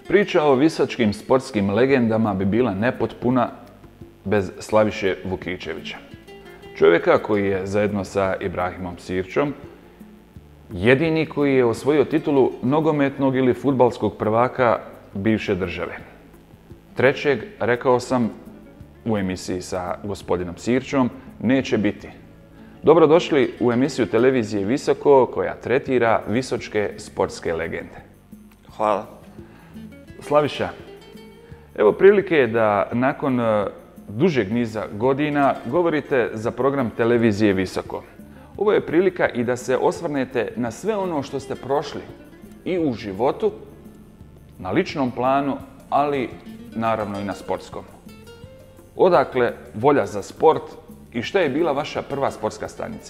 Priča o visočkim sportskim legendama bi bila nepotpuna bez Slaviše Vukičevića. Čovjeka koji je zajedno sa Ibrahimom Sirčom jedini koji je osvojio titulu nogometnog ili fudbalskog prvaka bivše države. Trećeg, rekao sam u emisiji sa gospodinom Sirčom, neće biti. Dobrodošli u emisiju televizije Visoko koja tretira visočke sportske legende. Hvala. Slaviša, evo prilike da nakon dužeg niza godina govorite za program televizije Visoko. Ovo je prilika i da se osvrnete na sve ono što ste prošli i u životu, na ličnom planu, ali naravno i na sportskom. Odakle volja za sport i šta je bila vaša prva sportska stanica?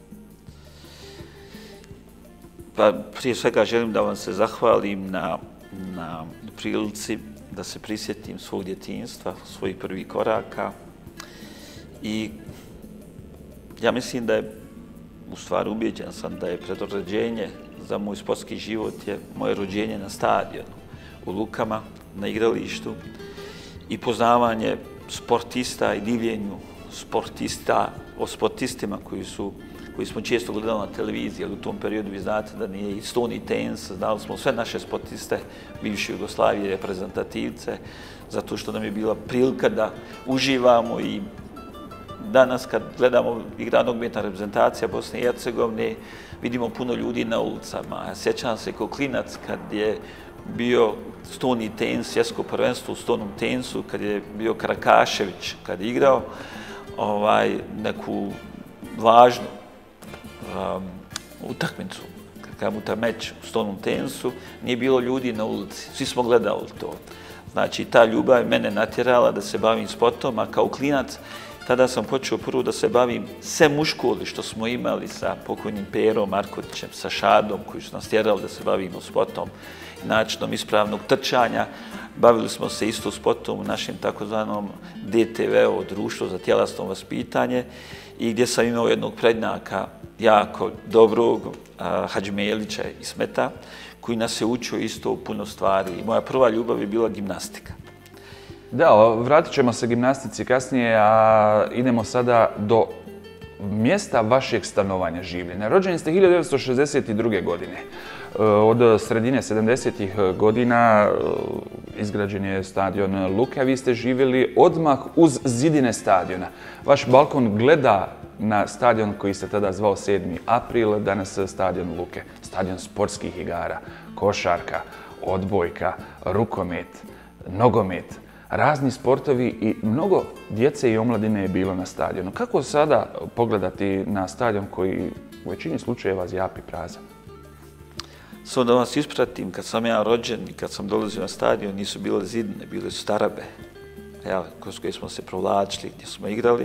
Pa prije svega želim da vam se zahvalim na prilici da se prisjetim svog djetinjstva, svojih prvih koraka. I ja mislim da je, u stvari ubijeđen sam da je predodređenje za moj sportski život je moje rođenje na stadionu, u Lukama, na igralištu i poznavanje sportista i divljenju sportista, o sportistima koji smo često gledali na televiziji, ali u tom periodu vi znate da nije i stoni tenis, znali smo sve naše sportiste, bivše Jugoslavije, reprezentativce, zato što nam je bila prilika da uživamo i danas kad gledamo igra nogometna reprezentacija Bosne i Hercegovine, vidimo puno ljudi na ulicama. Sjećam se kao klinac kad je bio stoni tenis, svjetsko prvenstvo u stonom tenisu, kad je bio Karakašević, kad je igrao neku važnu utakmicu, kakav meč u stonom tenisu, nije bilo ljudi na ulici. Svi smo gledali to. Znači, ta ljubav je mene natjerala da se bavim sportom, a kao klinac tada sam počeo prvo da se bavim sem u školi što smo imali sa pokojnim Perom Markotićem, sa Šadom, koji su nas tjerali da se bavimo sportom i načinom ispravnog trčanja. Bavili smo se isto sportom u našem takozvanom DTV-u, Društvo za tjelesno vaspitanje, i gdje sam imao jednog prednjaka, jako dobrog, Hadžmelića iz Smeta, koji nas je učio isto u puno stvari. I moja prva ljubav je bila gimnastika. Da, vratit ćemo se gimnastici kasnije, a idemo sada do mjesta vašeg stanovanja, življenja. Rođeni ste 1962. godine. Od sredine 70-ih godina izgrađen je stadion Luke, a vi ste živjeli odmah uz zidine stadiona. Vaš balkon gleda na stadion koji se tada zvao 7. april, danas stadion Luke. Stadion sportskih igara, košarka, odbojka, rukomet, nogomet. Razni sportovi i mnogo djece i omladine je bilo na stadionu. Kako sada pogledati na stadion koji u većini slučajeva zjapi prazan? Samo da vas ispratim, kad sam ja rođen i kad sam dolazio na stadion, nisu bile zidine, bile su tarabe, kroz koje smo se provlačili, gdje smo igrali.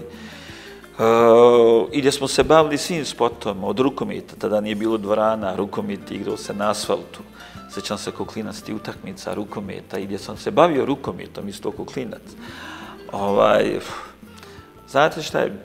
I gdje smo se bavili svim sportom, od rukometa, tada nije bilo dvorana, rukomet igrao se na asfaltu. Sjećam se kao klinac ti utakmica rukometa i gdje sam se bavio rukometom isto kao klinac. Znate šta je?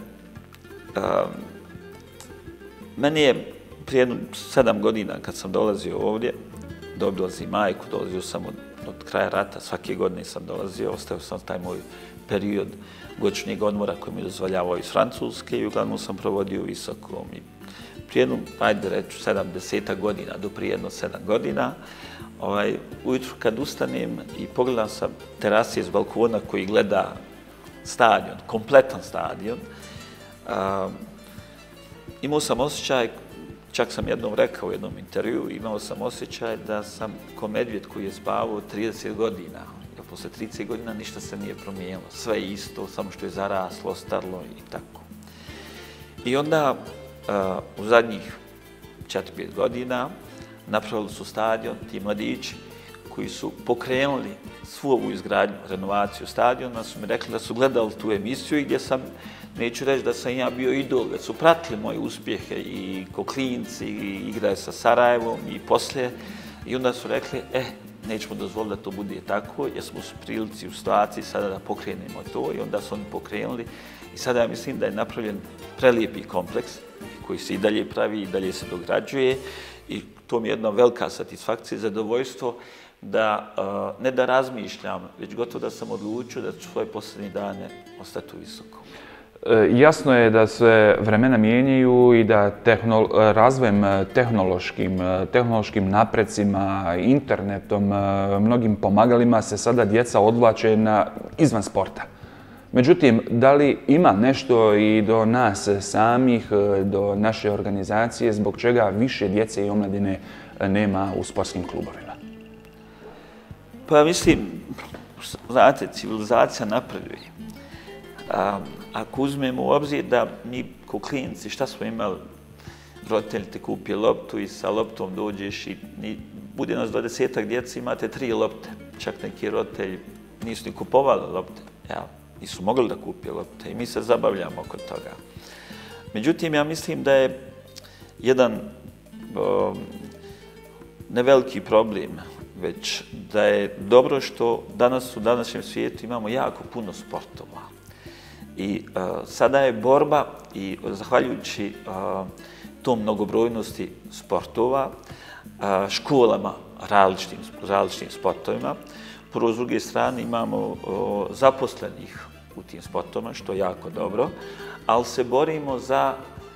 Meni je prije 7 godina kad sam dolazio ovdje, dolazio majku, dolazio sam od kraja rata, svake godine sam dolazio, ostavio sam taj moj period godišnjeg odmora koji mi dozvoljavao iz Francuske i uglavnom sam provodio u Visokom. Prije jednu, ajde reću, 70 godina, do prije jedno 7 godina, ujutru kad ustanem i pogledam sam terase iz balkona koji gleda stadion, kompletan stadion, imao sam osjećaj, čak sam jednom rekao u jednom intervjuu, imao sam osjećaj da sam ko medvjed koji je spavao 30 godina. Jer posle 30 godina ništa se nije promijenilo. Sve je isto, samo što je zaraslo, starlo i tako. I onda u zadnjih 4-5 godina napravili su stadion, ti mladići koji su pokrenuli svu ovu izgradnju, renovaciju stadiona, su mi rekli da su gledali tu emisiju i gdje sam, neću reći da sam ja bio idol, već su pratili moje uspjehe i ko klinci, i igraju sa Sarajevom i poslije. I onda su rekli, nećemo dozvoliti da to bude tako, jer smo u prilici, u situaciji sada da pokrenemo to, i onda su oni pokrenuli. I sada ja mislim da je napravljen prelijepi kompleks koji se i dalje pravi, i dalje se dograđuje, i to mi je jedna velika satisfakcija i zadovoljstvo da ne da razmišljam, već gotovo da sam odlučio da ću svoje posljednje dane ostati u Visokom. Jasno je da se vremena mijenjaju i da razvojem tehnološkim naprecima, internetom, mnogim pomagalima se sada djeca odvlače izvan sporta. Međutim, da li ima nešto i do nas samih, do naše organizacije, zbog čega više djece i omladine nema u sportskim klubovima? Pa mislim, znate, civilizacija napreduje. Ako uzmemo u obzir da mi ko klinci, šta smo imali, roditelj te kupi loptu i sa loptom dođeš i bude nas 20-ak djeci, imate 3 lopte. Čak neki roditelji nisu ni kupovali lopte, nisu mogli da kupi lopte i mi se zabavljamo oko toga. Međutim, ja mislim da je jedan ne veliki problem, već da je dobro što danas u današnjem svijetu imamo jako puno sportova. I sada je borba i zahvaljujući tom mnogobrojnosti sportova, školama, različitim sportovima, prvo s druge strane imamo zaposlenih u tim sportovima, što je jako dobro, ali se borimo za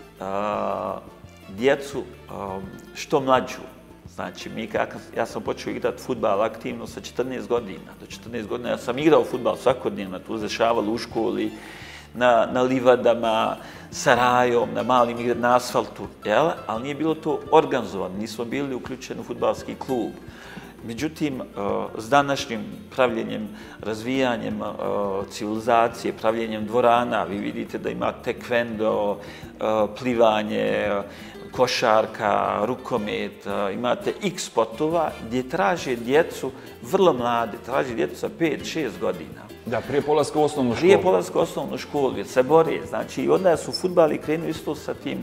djecu što mlađu. Znači, ja sam počeo igrati fudbal aktivno sa 14 godina. Do 14 godina ja sam igrao fudbal svakodnevno, tu zašavali u školi, na livadama, sa rajom, na malim igrama, na asfaltu, ali nije bilo to organizovano, nismo bili uključeni u fudbalski klub. Međutim, s današnjim pravljenjem, razvijanjem civilizacije, pravljenjem dvorana, vi vidite da ima tekvendo, plivanje, košarka, rukomet, imate x sportova gdje traže djecu vrlo mlade, traže djecu sa 5-6 godina. Da, prije polaska u osnovnu školu. Prije polaska u osnovnu školu, jer se bore. Znači, i onda su fudbali krenuli isto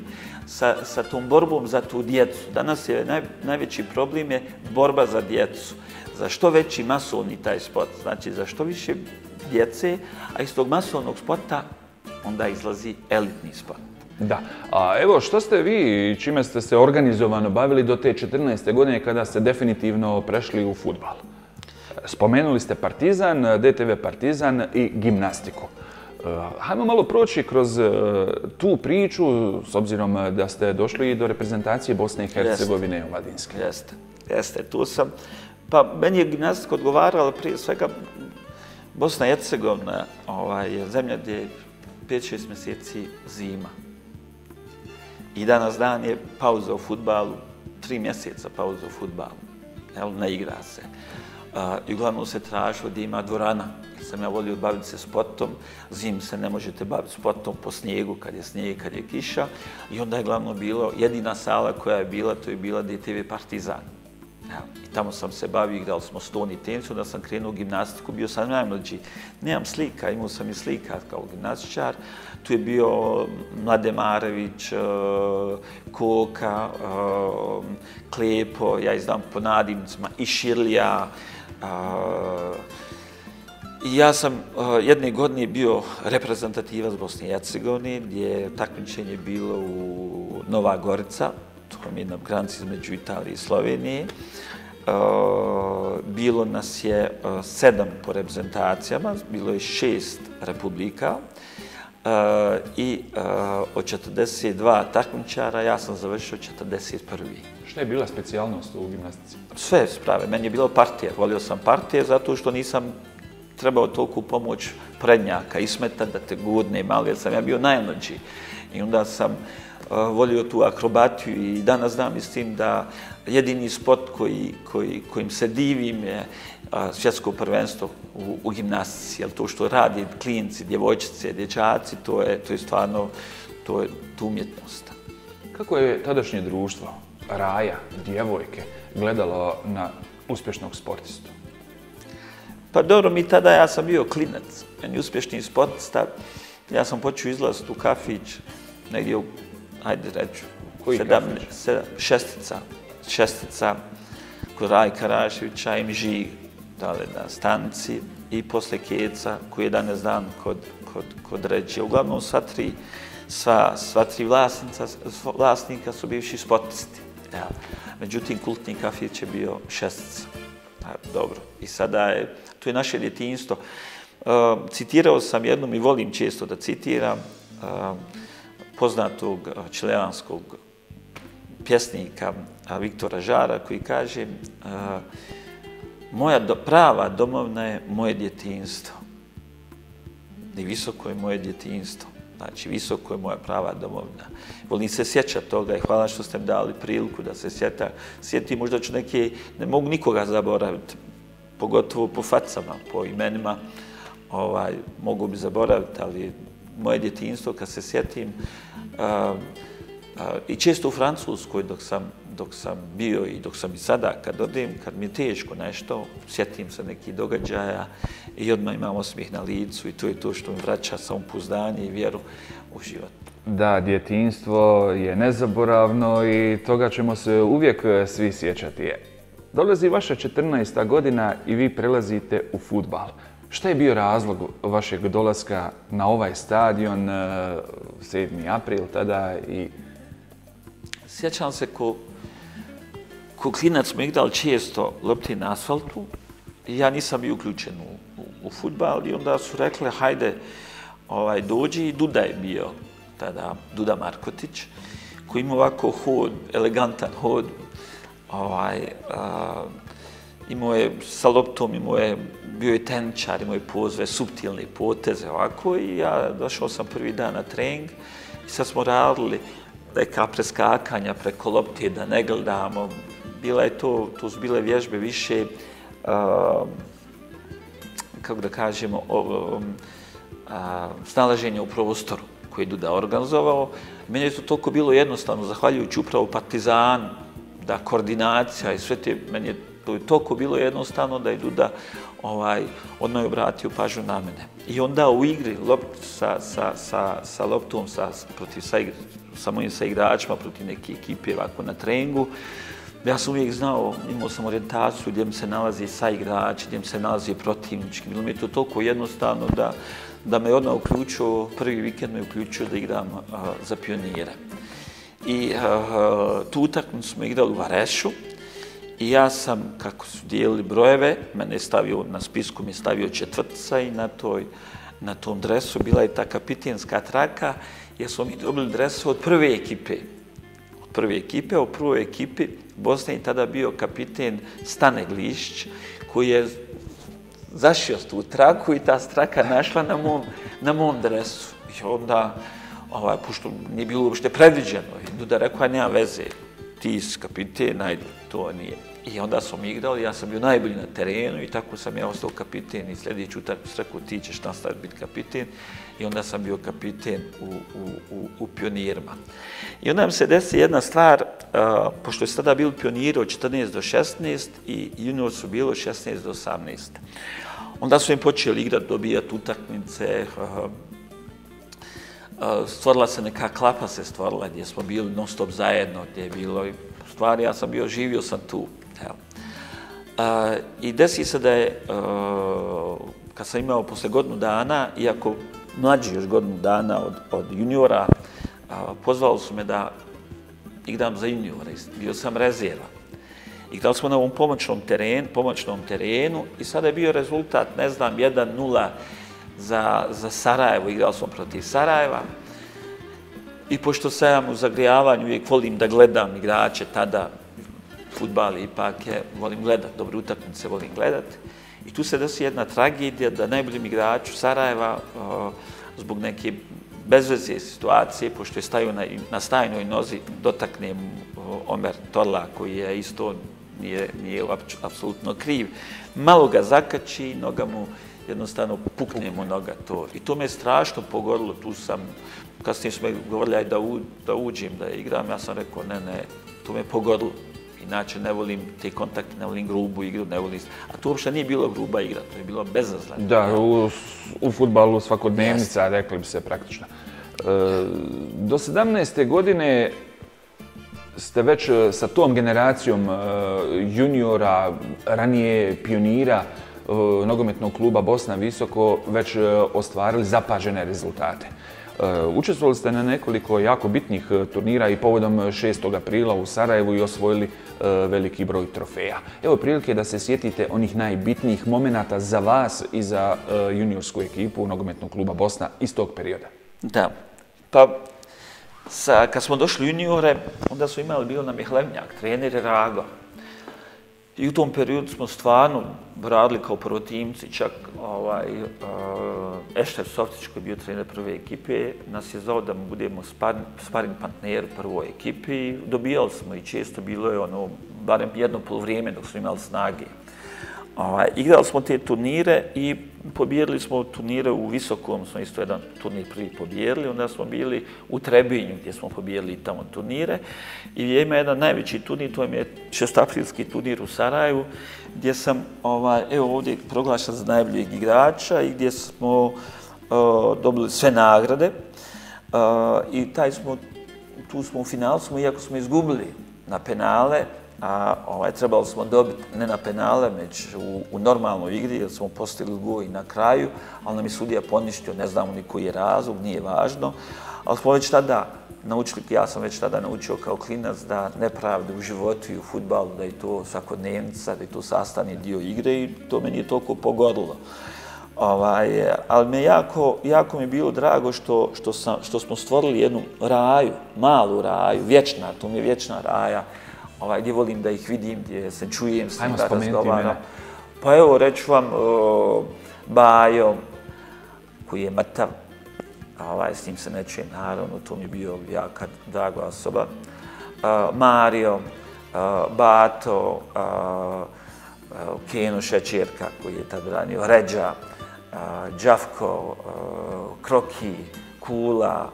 sa tom borbom za tu djecu. Danas je najveći problem je borba za djecu. Za što veći masovni taj sport. Znači, za što više djece, a iz tog masovnog sporta onda izlazi elitni sport. Da. A evo, što ste vi, čime ste se organizovano bavili do te 14. godine kada ste definitivno prešli u fudbal? Spomenuli ste Partizan, DTV Partizan i gimnastiku. Hajmo malo proći kroz tu priču, s obzirom da ste došli i do reprezentacije Bosne i Hercegovine omladinske. Jeste, tu sam. Pa, meni je gimnastika odgovarala prije svega Bosna i Hercegovina je zemlja gdje je 5-6 mjeseci zima. I danas dan je pauza u fudbalu, 3 mjeseca pauza u fudbalu, ne igra se. I uglavnom se tražilo da ima dvorana. Sam ja volio baviti se sportom, zim se ne možete baviti sportom po snijegu, kad je snijeg, kad je kiša. I onda je glavno bilo, jedina sala koja je bila, to je bila DTV Partizan. I tamo sam se bavio, igrali smo stoni tenis, onda sam krenuo u gimnastiku, bio sam najmlađi. Nemam slika, imao sam i slika kao gimnastičar. Tu je bio Mlade Marević, Koka, Klepo, ja znam po nadimcima, i Širlija. I ja sam jedne godine bio reprezentativac Bosne i Hercegovine, gdje je takmičenje bilo u Nova Gorica, to je na granici između Italije i Slovenije. Bilo nas je 7 po reprezentacijama, bilo je 6 republika i od 42 takmičara ja sam završio 41. Šta je bila specijalnost u gimnastici? Sve sprave. Meni je bilo partije. Volio sam partije zato što nisam trebao toliko pomoć prednjaka, Ismeta da te gurne malo, jer sam ja bio najmlađi. I onda sam volio tu akrobatiju i danas znam i s tim da jedini sport kojim se divim je svjetsko prvenstvo u gimnastici. Jer to što radi klinci, djevojčice, dječaci, to je stvarno umjetnost. Kako je tadašnje društvo, Raja, djevojke, gledalo na uspješnog sportistu? Pa dobro, ja sam bio klinac, meni uspješni sportista. Ja sam počeo izlaziti u kafić, negdje u, hajde reću, Šestica, kod Rajka Raševića i Žig, na stanici, i posle Keca, koji je danas dan kod Ređe. Uglavnom, sva tri vlasnika su bivši sportisti. Međutim, kultni kafić je bio Šestica. Dobro. I sada je, to je naše djetinjstvo. Citirao sam jednom i volim često da citiram poznatog čileanskog pjesnika Viktora Žara koji kaže moja prava domovina je moje djetinjstvo. I visoko je moje djetinjstvo. Znači, visoko je moja prava domovina. Volim se sjećati toga i hvala što ste mi dali priliku da se sjetim. Možda ću neke, ne mogu nikoga zaboraviti, pogotovo po facama, po imenima, mogu bi zaboraviti, ali moje djetinjstvo, kad se sjetim, i često u Francuskoj dok sam bio i dok sam i sada, kad odem, kad mi je teško nešto, sjetim se nekih događaja i odmah imam osmijeh na licu i to je to što mi vraća samopouzdanje i vjeru u život. Da, djetinjstvo je nezaboravno i toga ćemo se uvijek svi sjećati. Dolazi vaša 14. godina i vi prelazite u fudbal. Šta je bio razlog vašeg dolaska na ovaj stadion, 7. april tada i... Sjećam se ko klinac smo igrali često lopte na asfaltu i ja nisam bio uključen u fudbal i onda su rekli hajde dođi i Duda je bio tada, Duda Markotić, koji ima ovako hod, elegantan hod, imao je sa loptom, bio je tenčar, imao je pozve, suptilne poteze ovako i ja došao sam prvi dan na trening i sad smo radili neka preskakanja preko lopte da ne gledamo. To su bile vježbe više, kako da kažemo, snalaženja u prostoru koji je Duda organizovao. Meni je to toliko bilo jednostavno, zahvaljujući upravo Partizanu, da koordinacija i sve te, meni je to toliko bilo jednostavno da je Duda odmah obratio pažnju na mene. I onda u igri sa loptom, sa mojim saigračima protiv neke ekipe ovako na treningu, ja sam uvijek znao, imao sam orijentaciju gdje mi se nalazi saigrač, gdje mi se nalazi protivnički. Bilo mi je to toliko jednostavno da me odmah uključio, prvi vikend me uključio da igram za Pionire. I tu utakmicu smo igrali u Varešu i ja sam, kako su dijelili brojeve, mene je stavio, na spisku mi je stavio četvrtica i na tom dresu bila je ta kapitenska traka jer smo mi dobili dres od prve ekipe. U prvoj ekipi Bosne je tada bio kapiten Stane Glišić koji je zašio tu traku i ta traka našla na mom dresu. I onda, pošto nije bilo uopšte predviđeno, Duda rekao, nema veze, ti si kapiten, ajde, to nije. I onda smo igrali, ja sam bio najbolji na terenu i tako sam ja ostao kapiten i sljedeći utakmicu rekao ti ćeš nastaviti biti kapiten i onda sam bio kapiten u Pionirima. I onda mi se desi jedna stvar, pošto je sada bilo Pioniri od 14 do 16 i junior su bilo 16 do 18. Onda su im počeli igrati, dobijati utakmice, stvorila se neka klapa gdje smo bili non stop zajedno, gdje je bilo stvari, ja sam živio sam tu. I desi se da je, kad sam imao posle godinu dana, iako mlađi još godinu dana od juniora, pozvali su me da igram za juniora, bio sam rezerva. Igrali smo na ovom pomoćnom terenu i sada je bio rezultat, ne znam, 1-0 za Sarajevo, igrali smo protiv Sarajeva. I pošto sam u zagrijavanju uvijek volim da gledam igrače tada, fudbal ipak volim gledati, dobre utakmice volim gledati. I tu se desi jedna tragedija da najboljem igraču Sarajeva zbog neke bezveze situacije, pošto je stajao na stajnoj nozi, dotakne Omer Torla koji je isto nije apsolutno kriv. Malo ga zakači, noga mu jednostavno pukne mu noga to. I to me strašno pogodilo, tu sam, kasnije smo govorili aj da uđem, da igram, ja sam rekao ne, to me pogodilo. Inače ne volim te kontakte, ne volim grubu igru, ne volim... A to uopšte nije bilo gruba igra, to je bilo bezazleno. Da, u fudbalu svakodnevnica, rekli bi se praktično. Do 17. godine ste već sa tom generacijom juniora, ranije Pionira, nogometnog kluba Bosna Visoko, već ostvarili zapažene rezultate. Učestvovali ste na nekoliko jako bitnih turnira i povodom 6. aprila u Sarajevu i osvojili veliki broj trofeja. Evo prilike da se sjetite onih najbitnijih momenata za vas i za juniorsku ekipu Nogometnog kluba Bosna iz tog perioda. Da, pa kad smo došli juniore, onda smo bio nam je Hlevnjak, trener je Rago. I u tom periodu smo stvarno radili kao prvotimci, čak Ešter Softić koji je bio trener prve ekipe, nas je zvao da mu budemo sparing partner prvoj ekipi. Dobijali smo i često bilo je barem jedno polovrijeme dok smo imali snage. Igrali smo te turnire i pobijedili smo turnire u Visokom, smo isto jedan turnir prvi pobijedili, onda smo bili u Trebinju gdje smo pobijedili tamo turnire i ima jedan najveći turnir, to je 6. turnir u Sarajevu, gdje sam evo ovdje proglašen za najboljeg igrača i gdje smo dobili sve nagrade i tu smo u finalu, iako smo izgubili na penale, trebali smo dobiti ne na penale, već u normalnoj igri, jer smo postigli gol i na kraju, ali nam je sudija poništio, ne znamo ni koji je razlog, nije važno, ali smo već tada naučili, ja sam već tada naučio kao klinac da nepravde u životu i u fudbalu, da je to svakodnevnica, da je to sastavni dio igre i to meni je toliko pogodilo. Ali me jako mi je bilo drago što smo stvorili jednu raju, malu raju, vječna, to mi je vječna raja, gdje volim da ih vidim, gdje se čujem s njim da razgovaram. Pa evo, reću vam, Bajo, koji je mrtav, s njim se ne čujem, naravno, to mi je bio jaka draga osoba. Mario, Bato, Keno Šećerka, koji je tad branio, Ređa, Đavko, Kroki, Kula,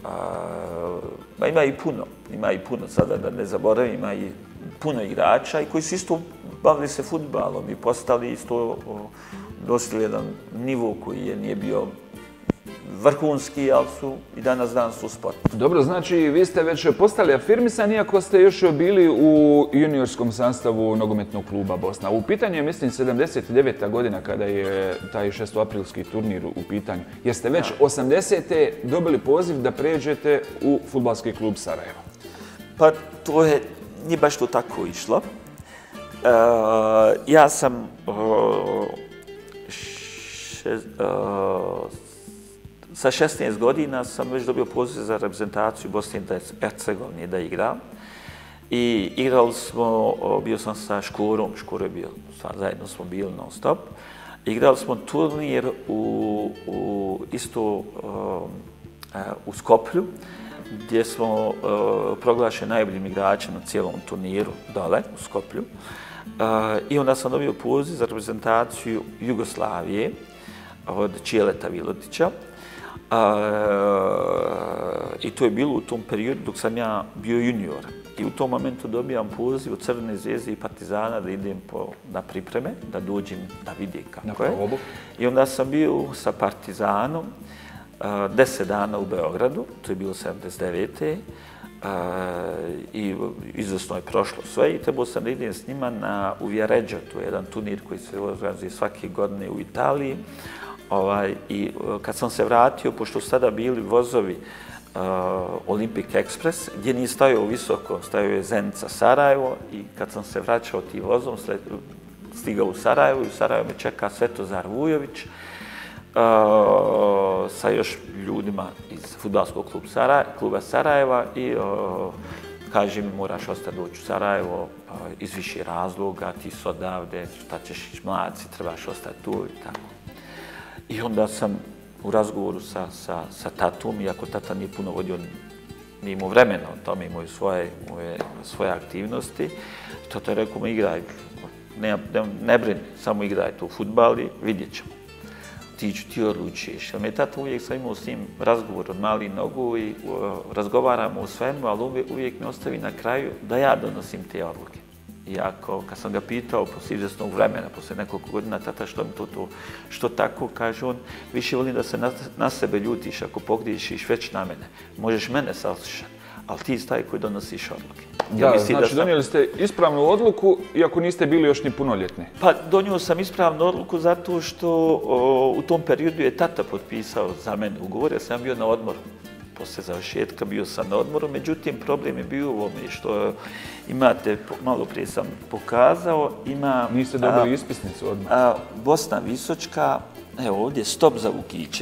ima i puno, sada da ne zaboravim, ima i puno igrača i koji su isto bavili se fudbalom i postali isto dostigli jedan nivo koji nije bio vrhunski, ali su i danas dan su sport. Dobro, znači vi ste već postali afirmisani, iako ste još bili u juniorskom sastavu Nogometnog kluba Bosna. U pitanju je, mislim, 79. godina kada je taj 6. turnir u pitanju. Jeste već 80. dobili poziv da pređete u fudbalski klub Sarajevo? Pa to nije baš to tako išlo. Ja sam sa 16 godina sam već dobio poziv za reprezentaciju Bosne i Hercegovine da igram. I igrali smo, bio sam sa Škurom, Škuro je bio, zajedno smo bili non stop. Igrali smo turnir isto u Skoplju, gdje smo proglašeni najboljim igračem na cijelom turniru dole u Skoplju. I onda sam dobio poziv za reprezentaciju Jugoslavije od Čeleta Vilotića. I to je bilo u tom periodu dok sam ja bio junior. I u tom momentu dobijam poziv od Crvene zvezde i Partizana da idem na pripreme, da dođem da vidim kako je. I onda sam bio sa Partizanom 10 dana u Beogradu, to je bilo 79. I izvrsno je prošlo sve i trebao sam da idem s njima u Viareggio, to je jedan turnir koji se organizuje svake godine u Italiji. I kad sam se vratio, pošto su tada bili vozovi Olympic Express, gdje nije stajao visoko, stajao je Zenica Sarajevo i kad sam se vraćao tim vozom, stigao u Sarajevo i u Sarajevo me čeka Svetozar Vujović sa još ljudima iz fudbalskog kluba Sarajeva i kaže mi moraš ostati doći u Sarajevo iz više razloga, ti si odavde, šta ćeš ići mladci, trebaš ostati tu i tako. I onda sam u razgovoru sa tatom, iako tata nije puno vodio, nije imao vremena o tome, imao svoje aktivnosti, tata je rekao, igraj, ne brini, samo igraj tu fudbal i vidjet ćemo. Ti odlučiš. Jer me tata uvijek sam imao s njim razgovor od malih nogu i razgovaramo o svemu, ali uvijek me ostavi na kraju da ja donosim te odluke. Iako, kad sam ga pitao poslije izvjesnog vremena, poslije nekoliko godina, tata što tako, kaže on, više volim da se na sebe ljutiš ako pogriješiš već na mene. Možeš mene saslušati, ali ti si taj koji donosiš odluke. Da, znači donijeli ste ispravnu odluku, iako niste bili još ni punoljetni. Pa donio sam ispravnu odluku zato što u tom periodu je tata potpisao za mene ugovor, ja sam bio na odmoru. Posle završetka bio sam na odmoru, međutim problem je bio u ovome što imate, malo prije sam pokazao, ima... Niste dobili ispisnicu odmah? Bosna Visočka, evo ovdje, stop za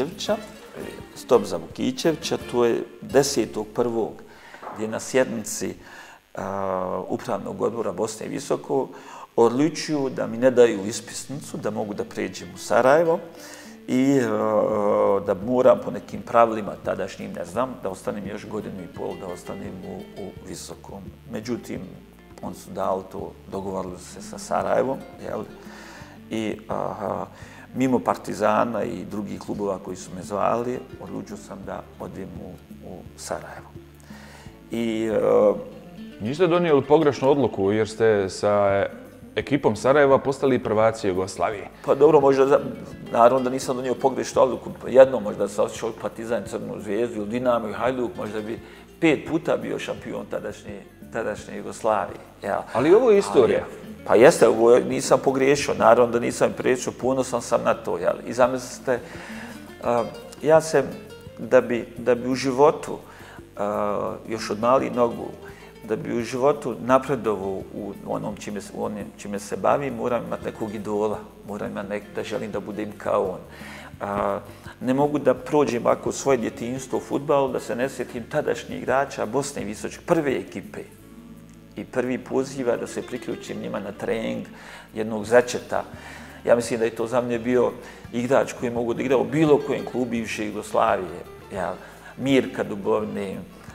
Vukićevića, to je 10.1. gdje na sjednici Upravnog odbora Bosne Visoko odlučuju da mi ne daju ispisnicu, da mogu da pređem u Sarajevo i da moram po nekim pravilima tadašnjim, ne znam, da ostanem još 1,5 godinu, da ostanem u Visokom. Međutim, oni su dali to, dogovorili se sa Sarajevom, jel? I mimo Partizana i drugih klubova koji su me zvali, odlučio sam da odem u Sarajevo. Niste donijeli pogrešnu odluku jer ste sa ekipom Sarajeva postali prvaci Jugoslavije. Pa dobro, možda, naravno da nisam donio pogrešnu odluku. Jedno možda se osjećao Partizan, Crvenu Zvijezdu, Dinamo i Hajduk, možda bi 5 puta bio šampion tadašnje Jugoslavije. Ali ovo je istorija. Pa jeste, nisam pogriješio, naravno da nisam priječio, ponosan sam na to. I zamislite, ja sam, da bi u životu, još od malih nogu, da bi u životu napredovao u onom čime se bavim, moram imati nekog idola, moram imati da želim da budem kao on. Ne mogu da prođem ovako svoje djetinjstvo u fudbalu, da se ne sjetim tadašnjih igrača Bosne Visočke, prve ekipe i prvi poziva da se priključim njima na trening jednog Začeta. Ja mislim da je to za mene bio igrač koji mogu da igra u bilo kojem klubu bivše Jugoslavije. Mirka Dubovne,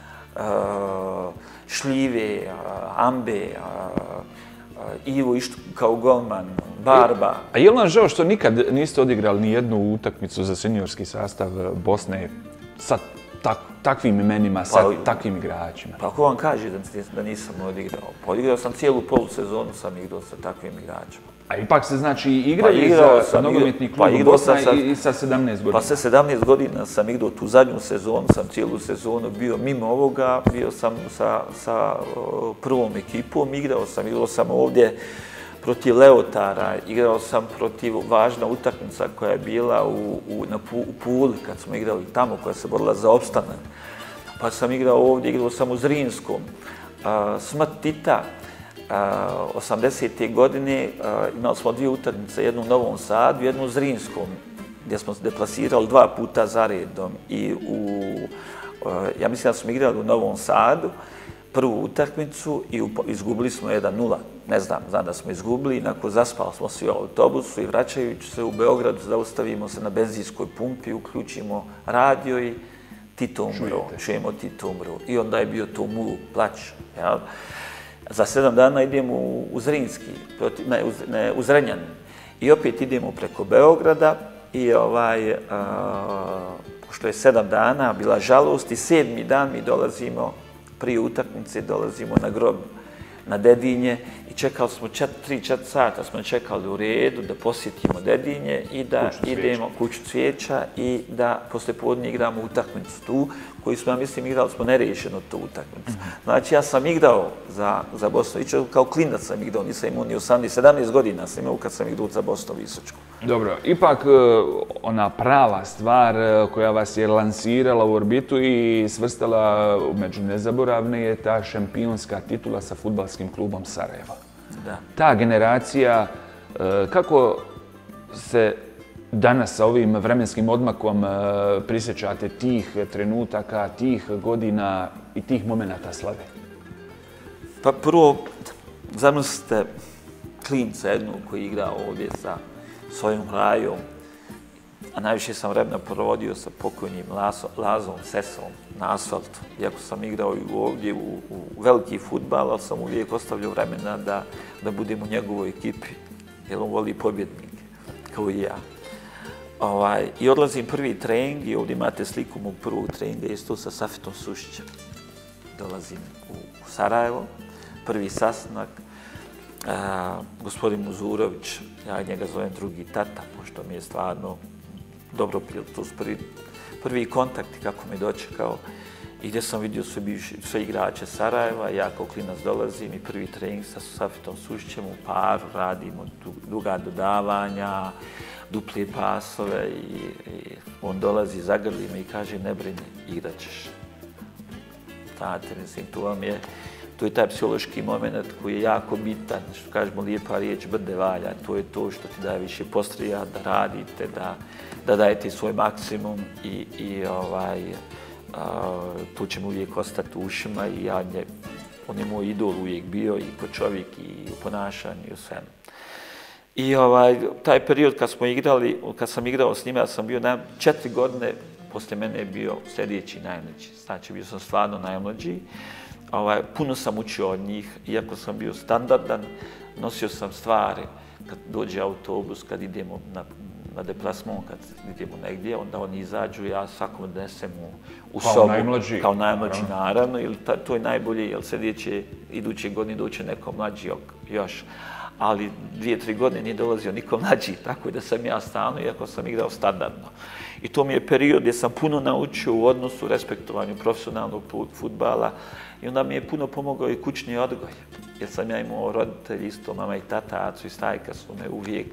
Šljive, Ambe, Ivo Ištuk kao golman, Barba. A je li vam žao što nikad niste odigrali ni jednu utakmicu za seniorski sastav Bosne sa takvim imenima, sa takvim igračima? Pa ako vam kaže da nisam odigrao? Pa odigrao sam cijelu polusezonu, sam igrao sa takvim igračima. A ipak se znači igrali za nogometni klub Bosna i sa 17 godina? Pa sa 17 godina sam igrao tu zadnju sezonu, sam cijelu sezonu bio mimo ovoga, bio sam sa prvom ekipom, igrao sam ovdje protiv Leotara, igrao sam protiv važna utakmica koja je bila u Puli, kad smo igrali tamo, koja se borila za opstanak. Pa sam igrao ovdje, igrao sam u Zrinskom. Smrt Tita, 80. godine, imali smo 2 utakmice, jednu u Novom Sadu, jednu u Zrinskom, gdje smo se deplasirali 2 puta za redom. I ja mislim da smo igrali u Novom Sadu, prvu utakmicu i izgubili smo 1:0. Ne znam da smo izgubili, nakon zaspali smo svi u autobusu i vraćajući se u Beogradu zaustavimo se na benzinskoj pumpi, uključimo radio i Tito umro, čujemo Tito umro. I onda je bio to mul, plać. Za 7 dana idemo u Zrinski, u Zrenjanin. I opet idemo preko Beograda i pošto je 7 dana bila žalost i 7. dan mi dolazimo prije utakmice, dolazimo na grob na Dedinje i čekali smo 3-4 sata smo čekali u redu da posjetimo Dedinje i da idemo Kuću cvijeća i da poslijepodne igramo utakmicu tu, koju smo, ja mislim, igrali smo neriješeno tu utakmicu. Znači, ja sam igrao za Bosnu Visočku, kao klinac sam igrao, nisam imao ni 17 godina sam imao kad sam igrao za Bosnu Visočku. Dobro, ipak ona prava stvar koja vas je lansirala u orbitu i svrstala među nezaboravne je ta šampionska titula sa fudbalskim klubom Sarajevo. Da. Ta generacija, kako se danas sa ovim vremenskim odmakom prisjećate tih trenutaka, tih godina i tih momenata slave? Pa prvo, zamislite klinca jednog koji igra ovdje sa svojom rajom, a najviše sam vremena provodio sa pokojnim Lazom Sesom na asfaltu. Iako sam igrao ovdje u veliki fudbal, ali sam uvijek ostavljao vremena da budem u njegovoj ekipi, jer on voli pobjednike, kao i ja. I odlazim prvi trening i ovdje imate sliku mog prvog treninga, isto sa Safitom Sušićem. Dolazim u Sarajevo, prvi sastanak, gospodin Muzurović, ja njega zovem drugi tata, pošto mi je stvarno dobro prijatelj, to su prvi kontakti kako me dočekao i gdje sam vidio sve igrače Sarajeva, ja kao klinac dolazim i prvi trening sa Safitom Sušićem u paru, radimo duga dodavanja, duple pasove i on dolazi, zagrli me i kaže ne brini, igrat ćeš. Znate, mislim, to je taj psihološki moment koji je jako bitan, što kažemo lijepa riječ, brde valja, to je to što ti daje više postrija, da radite, da dajete svoj maksimum i to će mu uvijek ostati u ušima i on je moj idol uvijek bio i ko čovjek i u ponašanju i u svemu. I taj period kad sam igrao s njima, ja sam bio 4 godine, poslije mene je bio sljedeći najmlađi. Znači, bio sam stvarno najmlađi. Puno sam učio od njih, iako sam bio standardan, nosio sam stvari. Kad dođe autobus, kad idemo na deplasman, kad idemo negdje, onda oni izađu, ja svakom donesem u sobu. Kao najmlađi, naravno. To je najbolje, jer iduće godine doće neko mlađi još. Ali 2-3 godine nije dolazio niko mlađi, tako da sam ja stalno, iako sam igrao standardno. I to mi je period gdje sam puno naučio u odnosu, respektovanju profesionalnog fudbala i onda mi je puno pomogao i kućni odgoj. Jer sam ja imao roditelji isto, mama i tata, acu i stajka su me uvijek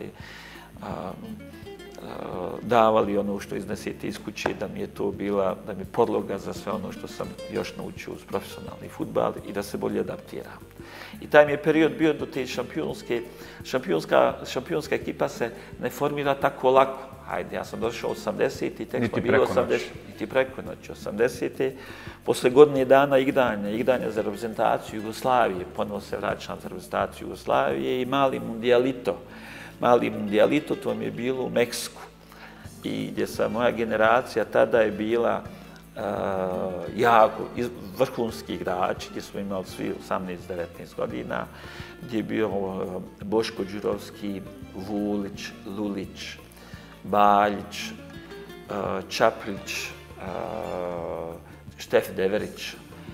davali ono što iznesete iz kuće, da mi je to bila, da mi je podloga za sve ono što sam još naučio uz profesionalni fudbal i da se bolje adaptiram. I taj mi je period bio do te šampionska ekipa se ne formira tako lako. Hajde, ja sam došao 80. i tek smo bilo 80. Niti preko noći 80. Posle godine dana igranja za reprezentaciju Jugoslavije, ponovo se vraćam za reprezentaciju Jugoslavije i mali mundijalito. Mali mundijalito, to mi je bilo u Meksiku. I gdje sam, moja generacija tada je bila jako vrhunski igrači, gdje smo imali svi 18-19 godina, gdje je bio Boško Đurovski, Vulić, Lulić, Baljić, Čaplić, Štef Deverić.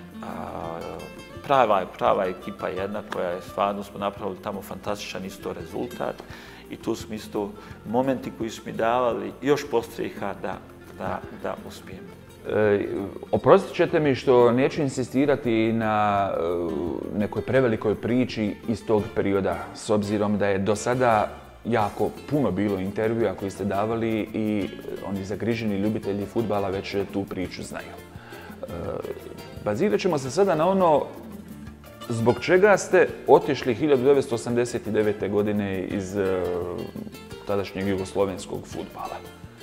Prava ekipa jedna koja je stvarno smo napravili tamo fantastičan isto rezultat i tu smo isto momenti koji su mi davali još postrijeha da uspijem. Oprostit ćete mi što neću insistirati na nekoj prevelikoj priči iz tog perioda, s obzirom da je do sada jako puno bilo intervjua koji ste davali i oni zagriženi ljubitelji fudbala već tu priču znaju. Bazirat ćemo se sada na ono zbog čega ste otišli 1989. godine iz tadašnjeg jugoslovenskog fudbala.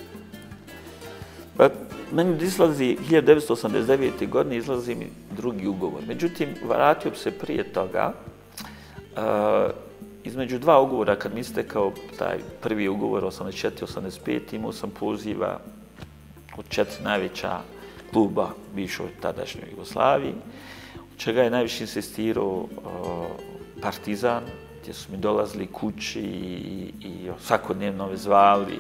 Meni izlazi 1989. godine izlazi mi drugi ugovor. Međutim, vratio bi se prije toga. Između dva ugovora, kad mi istekao taj prvi ugovor 84-85, imao sam poziva od 4 najveća kluba bivšoj tadašnjoj Jugoslaviji, od čega je najviše insistirao Partizan, gdje su mi dolazili kući i svakodnevno me zvali.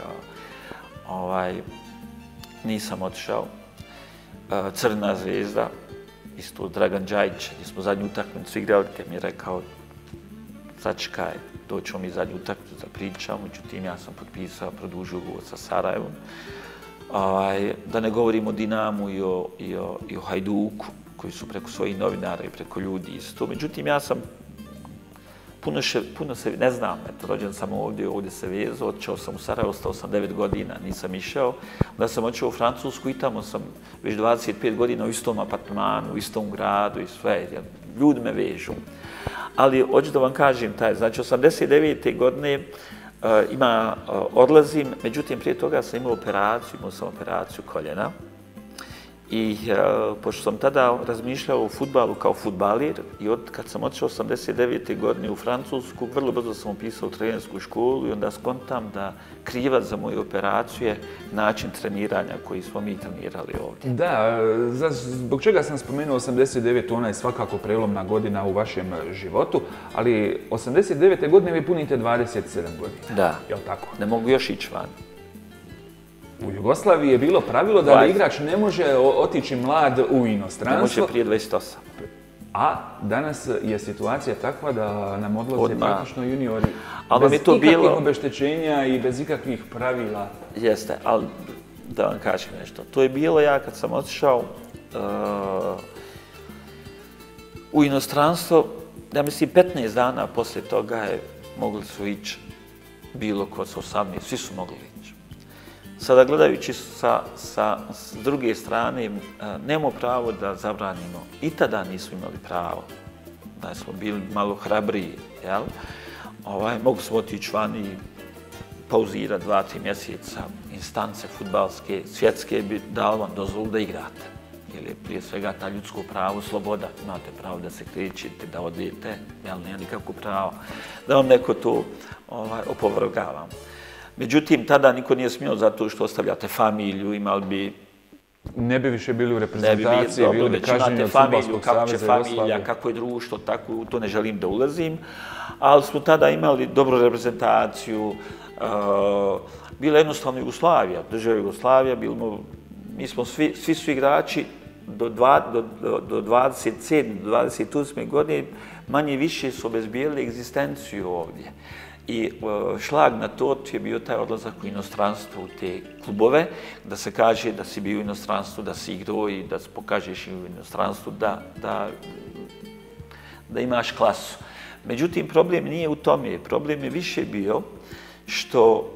Nisam otišao. Crvena zvezda, isto Dragan Đajić, gdje smo zadnju utakmicu igrali, gdje mi je rekao sačekaj, doćemo mi zadnju utakmicu da pričamo, međutim ja sam potpisao, produžio ugovor sa Sarajevom. Da ne govorim o Dinamu i o Hajduku, koji su preko svojih novinara i preko ljudi isto. Međutim, ja sam puno se, ne znam, rođen sam ovdje se vezao, otišao sam u Sarajevo, ostao sam 9 godina, nisam išao. Onda sam otišao u Francusku i tamo sam već 25 godina u istom apartmanu, u istom gradu i sve. Ljudi me vežu. Ali hoću da vam kažem, znači 89. godine odlazim, međutim prije toga sam imao operaciju koljena. I pošto sam tada razmišljao o fudbalu kao fudbalir i kad sam otišao 89. godine u Francusku, vrlo brzo sam upisao trenersku školu i onda skontam da krivac za moju operaciju je način treniranja koji smo mi trenirali ovdje. Da, zbog čega sam spomenuo 89. ona je svakako prelomna godina u vašem životu, ali 89. godine vi punite 27 godina. Da, jel tako? Ne mogu još ići van. U Jugoslaviji je bilo pravilo da li igrač ne može otići mlad u inostranstvo. Ne može prije 28. A danas je situacija takva da nam odlaze praktično juniori bez ikakvih obeštećenja i bez ikakvih pravila. Jeste, ali da vam kažem nešto. To je bilo ja kad sam otišao u inostranstvo, ja mislim 15 dana poslije toga je mogli su ići bilo ko sa 18, svi su mogli ići. Sada gledajući s druge strane, nemamo pravo da zabranimo. I tada nismo imali pravo. Da smo bili malo hrabriji, jel? Mogu smo otići van i pauzirati 2-3 mjeseca. Instance fudbalske, svjetske bi dali vam dozvolu da igrate. Jer je prije svega ta ljudsko pravo, sloboda. Imate pravo da se krećete, da odete, jel? Nema nikakvo pravo da vam neko to opovrgava. Međutim, tada niko nije smio zato što ostavljate familiju, imali bi... Ne bi više bili u reprezentaciji, bili bi kažnjeni od Fudbalskog saveza Jugoslavije. Kako je društvo, tako u to ne želim da ulazim. Ali smo tada imali dobru reprezentaciju. Bila je jednostavno Jugoslavija, država Jugoslavija. Mi smo svi su igrači do 27. do 28. godine manje više su obezbijeli egzistenciju ovdje. I šlag na to je bio taj odlazak u inostranstvo, u te klubove, da se kaže da si bio u inostranstvu, da si igrao i da pokažeš i u inostranstvu da imaš klasu. Međutim, problem nije u tome. Problem je više bio što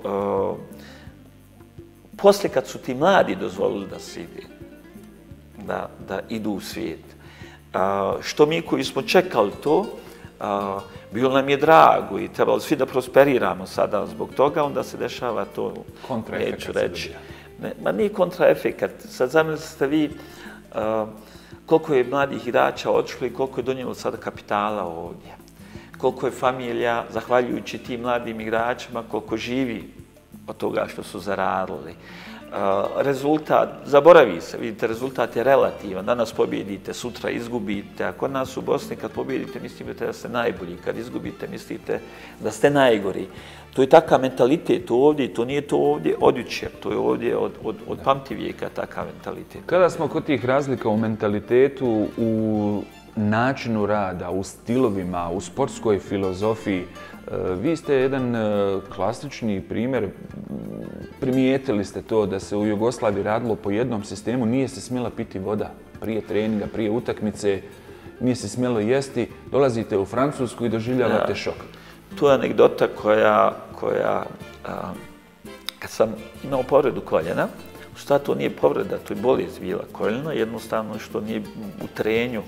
poslije kad su ti mladi dozvolili da se ide, da idu u svijet, što mi koji smo čekali to, bilo nam je drago i trebalo svi da prosperiramo sada zbog toga, onda se dešava to, neću reći. Ma nije kontraefekat. Sad zamislite vi koliko je mladih igrača otišlo i koliko je donijelo sada kapitala ovdje. Koliko je familija, zahvaljujući tim mladim igračima, koliko živi od toga što su zaradili. Rezultat, zaboravi se, vidite, rezultat je relativan. Danas pobjedite, sutra izgubite, a kod nas u Bosni kad pobjedite mislite da ste najbolji, kad izgubite mislite da ste najgori. To je takav mentalitet ovdje, to nije to ovdje od jučer, to je ovdje od pamtivijeka takav mentalitet. Kada smo kod tih razlika u mentalitetu, u načinu rada, u stilovima, u sportskoj filozofiji, vi ste jedan klasični primjer, primijetili ste to da se u Jugoslaviji radilo po jednom sistemu, nije se smjela piti voda prije treninga, prije utakmice, nije se smjelo jesti, dolazite u Francusku i doživljavate šok. Tu je anegdota koja kad sam imao povredu koljena, u stvari to nije povreda, to je bolest bila koljena, jednostavno što nije u trenju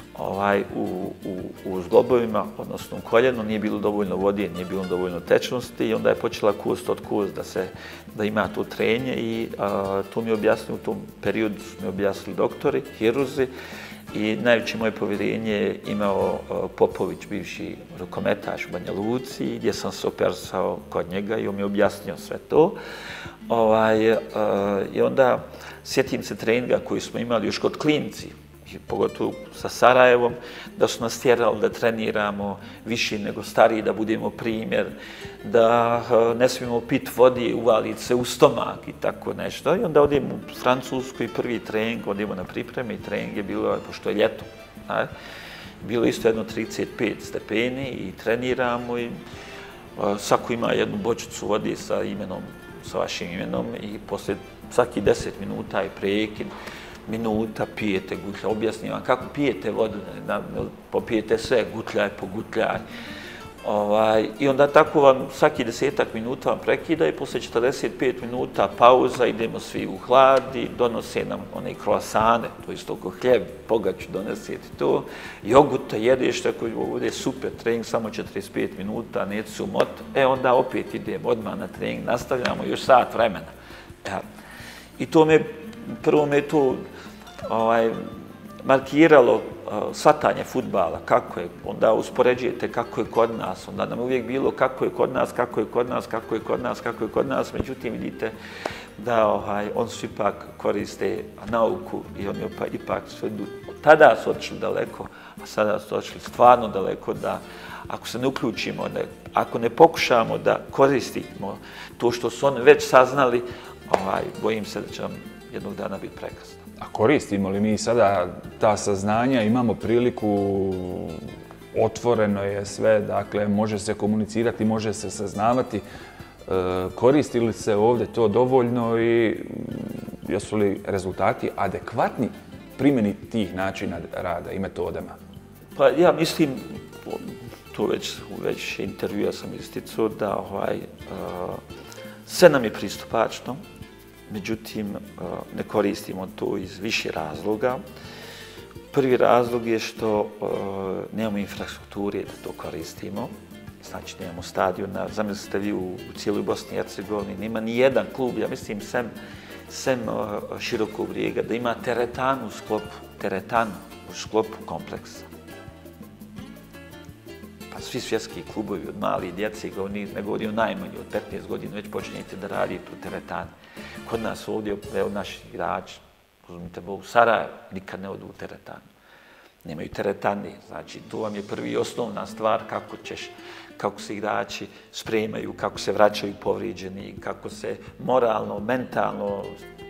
u zglobovima, odnosno u koljenu, nije bilo dovoljno vode, nije bilo dovoljno tečnosti i onda je počela kust od kust da ima to trenje i to mi objasnili, u tom periodu su mi objasnili doktori, hirurzi i najveće moje povjerenje je imao Popović, bivši rukometaš u Banja Luci, gdje sam se operisao kod njega i on mi je objasnio sve to. I onda sjetim se treninga koji smo imali još kod klinci, pogotovo sa Sarajevom, da su nas tjerali da treniramo više nego stariji, da budemo primjer, da ne smijemo piti vodi, uvaliti se u stomak i tako nešto. I onda odemo u Francusku i prvi trening, odemo na pripreme i trening je bilo, pošto je ljeto, bilo isto jedno 35 stepeni i treniramo i svako ima jednu bočicu vode sa vašim imenom i poslije svaki 10 minuta je prekid, minuta pijete gutlja, objasnim vam kako pijete vodu, popijete sve gutljaj po gutljaj. I onda tako vam svaki 10 minuta vam prekida i posle 45 minuta pauza, idemo svi u hlad i donose nam one kroasane, to isto oko hljeb, pogaču donesete to, jogurta jedeš, tako ovdje je super trening, samo 45 minuta, neću se umoti, onda opet idemo odmah na trening, nastavljamo još sat vremena. I to prvo me to markiralo shvatanje fudbala, kako je, onda uspoređujete kako je kod nas, onda nam uvijek bilo kako je kod nas, kako je kod nas, kako je kod nas, kako je kod nas, međutim vidite da on su ipak koriste nauku i oni ipak tada su otišli daleko, a sada su otišli stvarno daleko da ako se ne uključimo, ako ne pokušamo da koristimo to što su oni već saznali, bojim se da će nam jednog dana biti prekasno. A koristimo li mi sada ta saznanja, imamo priliku, otvoreno je sve, dakle, može se komunicirati, može se saznavati. Koristi li se ovdje to dovoljno i jesu li rezultati adekvatni primjeni tih načina rada i metodama? Pa ja mislim, tu već intervjua sam isticao da sve nam je pristupačno, međutim ne koristimo to iz više razloga. Prvi razlog je što nemamo infrastrukture da to koristimo. Znači, nemamo stadiona. Zamislite vi u cijeloj Bosni i Hercegovini nema ni jedan klub, ja mislim, sem Širokog Brijega, da ima teretanu u sklopu kompleksa. Pa svi svjetski klubovi od malih djece, ne govorim najmanje, od 15 godina već počinjete da radite u teretani. Kod nas ovdje, evo naši igrači, uzmite Bog, Sarajevo, nikad ne odu u teretanu. Nemaju teretani, znači tu vam je prvi osnovna stvar kako se igrači spremaju, kako se vraćaju povrijeđeni, kako se moralno, mentalno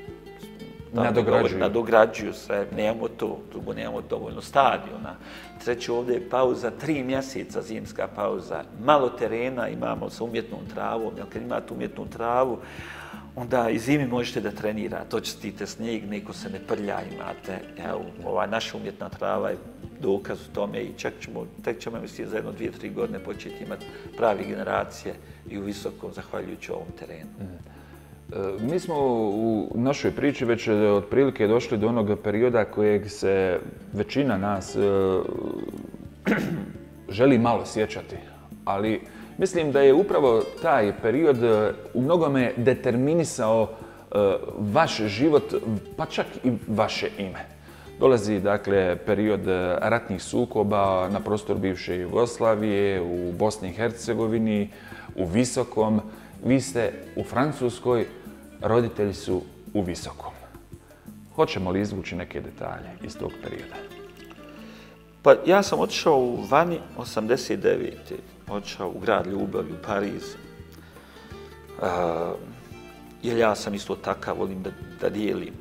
nadograđuju sve. Nemamo to, drugo nemamo dovoljno stadiona. Treće, ovdje je pauza 3 mjeseca, zimska pauza. Malo terena imamo sa umjetnom travom, jer kad imate umjetnu travu, onda i zimi možete da trenirate, očistite snijeg, neko se ne prlja, imate. Ova naša umjetna trava je dokaz u tome i tek ćemo, mislim, za 1-2-3 godine početi imati prave generacije i u visokom, zahvaljujući ovom terenu. Mi smo u našoj priči već otprilike došli do onog perioda kojeg se većina nas želi malo sjećati, ali mislim da je upravo taj period u mnogome determinisao vaš život, pa čak i vaše ime. Dolazi, dakle, period ratnih sukoba na prostoru bivše Jugoslavije, u Bosni i Hercegovini, u Visokom. Vi ste u Francuskoj, roditelji su u Visokom. Hoćemo li izvući neke detalje iz tog perioda? Pa ja sam otišao u vani 89. Otišao u grad ljubavi, u Pariz. Jer ja sam isto takav, volim da dijelim.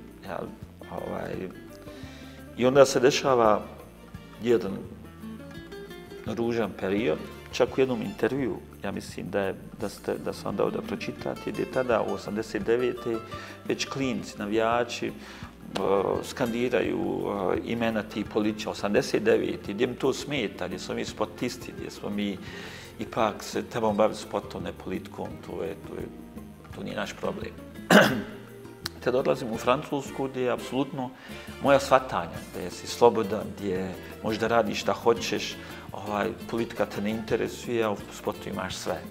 I onda se dešava jedan ružan period. Čak u jednom intervju, ja mislim da sam dao da pročitate, gdje tada u 89. već klinci, navijači, skandiraju imena tih političara. 89. gdje mi to smeta, gdje smo mi sportisti, gdje smo mi ipak se trebamo baviti sportom, ne politikom, to nije naš problem. Te odlazim u Francusku gdje je apsolutno moja shvatanja, gdje si slobodan, gdje možeš da radiš šta hoćeš, politika te ne interesuje, a u sportu imaš sve.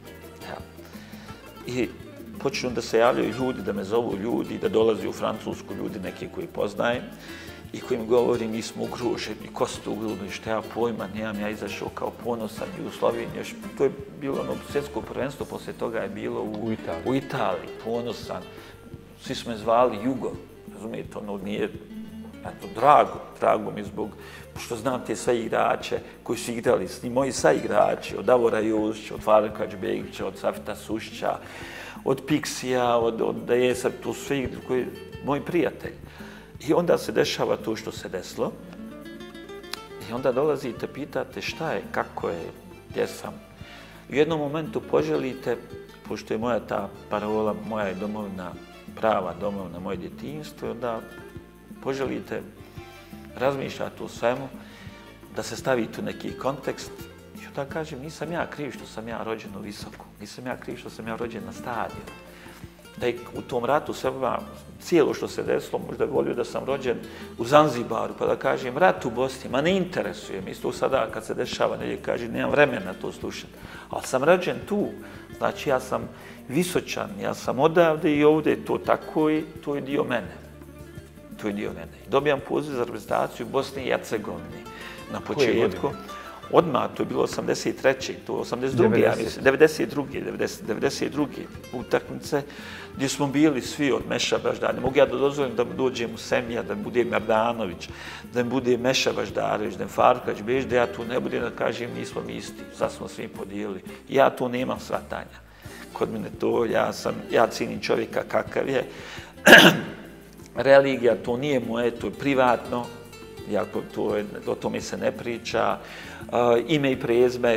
I počnu da se javljaju ljudi, da me zovu ljudi, da dolazi u Francusku ljudi neki koji poznajem i kojim govorim mi smo ugroženi, ko su to ugroženi, šta ja pojma, nemam, ja izašao kao ponosan u Sloveniji. To je bilo ono svjetsko prvenstvo, poslije toga je bilo u Italiji, ponosan. Svi su me zvali Jugo, razumijete, ono nije, drago mi zbog, što znam te sve igrače koji su igrali, moji saigrači, od Davora Jozića, od Farka Đbegića, od Safita Sušća, od Piksija, od Dejesa, to su sve igrači, moji prijatelji. I onda se dešava to što se desilo i onda dolazite, pitate šta je, kako je, gdje sam. U jednom momentu poželite, pošto je moja ta parola, moja je domovina, prava domovina, moje djetinjstvo, onda poželite, razmišljate o svemu, da se stavite u neki kontekst i onda kažem, nisam ja kriv što sam ja rođen u Visoku, nisam ja kriv što sam ja rođen na stadionu. Da je u tom ratu svema, cijelo što se desilo, možda bi volio da sam rođen u Zanzibaru, pa da kažem, rat u Bosni, ma ne interesuje mi, isto sada kad se dešava, ne kažem, nemam vremena to slušati, ali sam rođen tu, znači ja sam Visočan, ja sam odavde i ovdje je to tako i to je dio mene. To je dio mene. Dobijam poziv za reprezentaciju u Bosni i Hercegovini na početku. Odmah, to je bilo 83. To je 82. ja mislim, 92. utakmice gdje smo bili svi od Meša Baždara. Ne mogu ja da dozvolim da dođem u Semija, da bude Mardanović, da bude Meša Baždarević, da Farka Đbegić, da ja tu ne budem da kažem nismo mi isti, sad smo svi podijelili. Ja tu nemam shvatanja. Kod mene to, ja cijenim čovjeka kakav je. Religija, to nije moje, to je privatno, jako o tome se ne priča. Ime i prezime,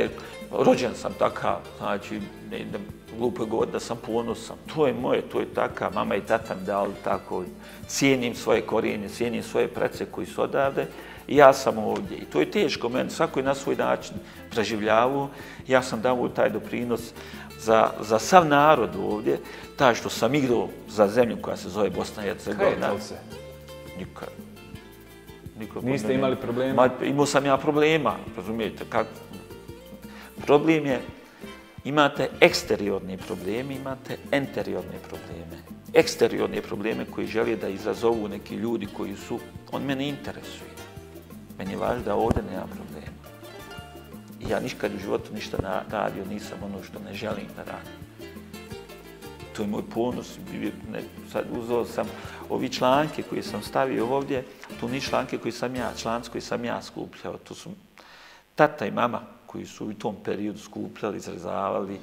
rođen sam takav, znači, ne idem glupo govoriti da sam ponosan. To je moje, to je takav, mama i tata mi dali tako. Cijenim svoje korijenje, cijenim svoje prece koji su odavde i ja sam ovdje. I to je teško meni, svako je na svoj način preživljavao. Ja sam dao taj doprinos za sav narod ovdje, taj što sam igrao za zemlju koja se zove Bosna i Hercegovina. Kaj je se? Nikad. Niste imali problema? Imao sam ja problema, razumijete. Problem je, imate eksteriorne probleme, imate interiorne probleme. Eksteriorne probleme koji žele da izazovu neki ljudi koji su, on mene interesuje. Meni je važno da ovdje nema problema. I ja nikad u životu ništa radio, nisam ono što ne želim da radim. To je moj ponos. Sad uzeo sam ovi članke koje sam stavio ovdje, to nisu članke koji sam ja, članci koji sam ja skupljao. To su tata i mama koji su u tom periodu skupljali, izrezavali.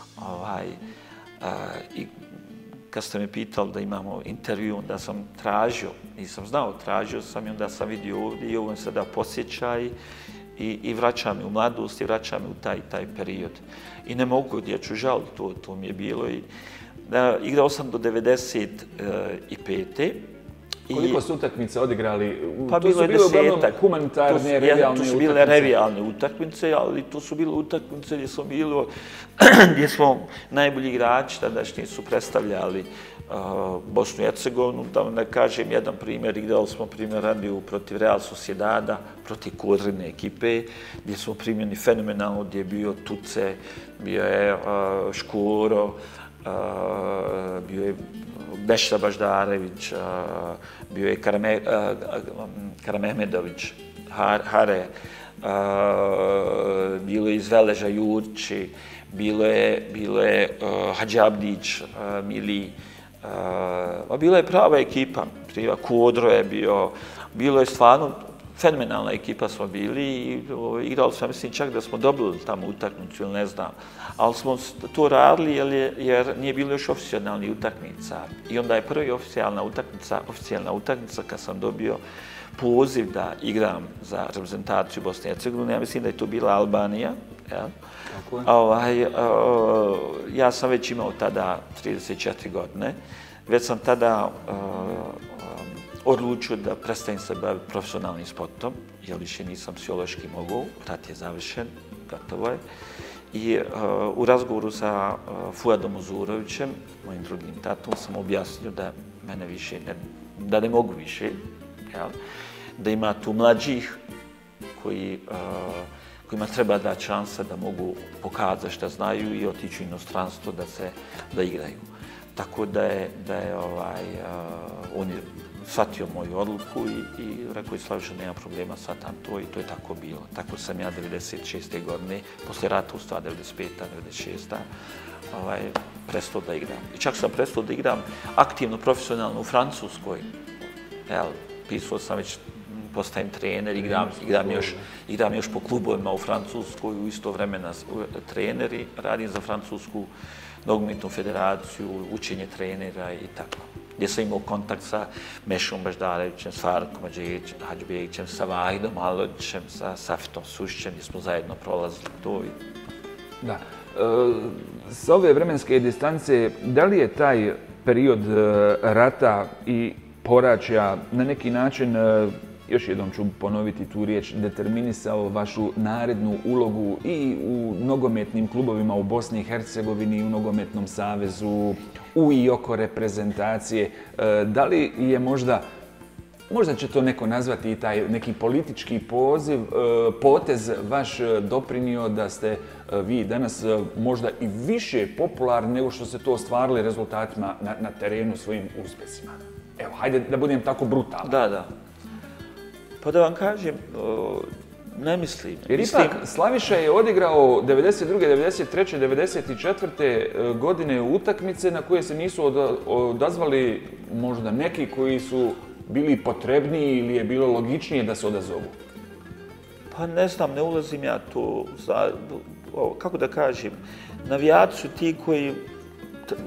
I kad ste me pitali da imamo intervju, onda sam tražio, nisam znao, tražio sam i onda sam vidio ovdje i ovo me sada posjećaj i vraća me u mladost i vraća me u taj period. I ne mogu dječu žal, to mi je bilo. Igrao sam do 95. Koliko su utakmice odigrali? Pa bilo je 10-ak. Humanitarne, revijalne utakmice? To su bile revijalne utakmice, ali to su bile utakmice gdje smo najbolji igrači tadašnji su predstavljali Bosnu i Hercegovinu. Da ne kažem jedan primjer, igrali smo primjer radiju protiv Real Sociedada, protiv Kodrine ekipe, gdje smo primjeni fenomenalno, gdje je bio Tuce, bio je Škoro, bio je Bešra Baždarević, bio je Karamehmedović, Hare, bilo je iz Veleža Jurči, bilo je Hadži Abdić, Mili, bila je prava ekipa, Kodro je bilo je stvarno fenomenalna ekipa smo bili i igrali smo, mislim, čak da smo dobili tamo utakmicu ili ne znam. Ali smo to radili jer nije bilo još oficijalnih utakmica. I onda je prvi oficijalna utakmica kad sam dobio poziv da igram za reprezentaciju Bosne i Hercegovine. Ja mislim da je to bila Albanija. Ja sam već imao tada 34 godine. Već sam tada odlučio da prestajem se baviti profesionalnim sportom, jer više nisam psihološki mogao, rat je završen, gotovo je. I u razgovoru sa Fuadom Uzurovićem, mojim drugim tatom, sam objasnio da mene više, da ne mogu više, da ima tu mlađih kojima treba dati šansa da mogu pokazati šta znaju i otići u inostranstvo da igraju. Tako da je on je shvatio moju odluku i rekao je Slaviša, nema problema, shvatam to i to je tako bilo. Tako sam ja 96. godine, posle rata, u stvari 95. 96. prestao da igram. I čak sam prestao da igram aktivno, profesionalno u Francuskoj. Pisao sam već, postajem trener, igram još po klubovima u Francuskoj, u isto vremena trener i radim za Francusku nogometnu federaciju, učenje trenera i tako. Gdje sam imao kontakt sa Mešom Baždarevićem, s Farkom Hadžbegićem, sa Vahidom Alodićem, sa Safitom Sušićem, gdje smo zajedno prolazili to. Da. S ove vremenske distance, da li je taj period rata i poračja na neki način, još jednom ću ponoviti tu riječ, determinisao vašu narednu ulogu i u nogometnim klubovima u Bosni i Hercegovini i u nogometnom savezu, u i oko reprezentacije? Da li je možda će to neko nazvati i taj neki politički potez vaš doprinio da ste vi danas možda i više popularni nego što ste to ostvarili rezultatima na terenu svojim uspjesima? Evo, hajde da budem tako brutalan. Da. Pa da vam kažem, ne mislim. Jer ipak Slaviša je odigrao 92., 93., 94. godine utakmice na koje se nisu odazvali možda neki koji su bili potrebniji ili je bilo logičnije da se odazovu. Pa ne znam, ne ulazim ja tu. Kako da kažem, navijači su ti koji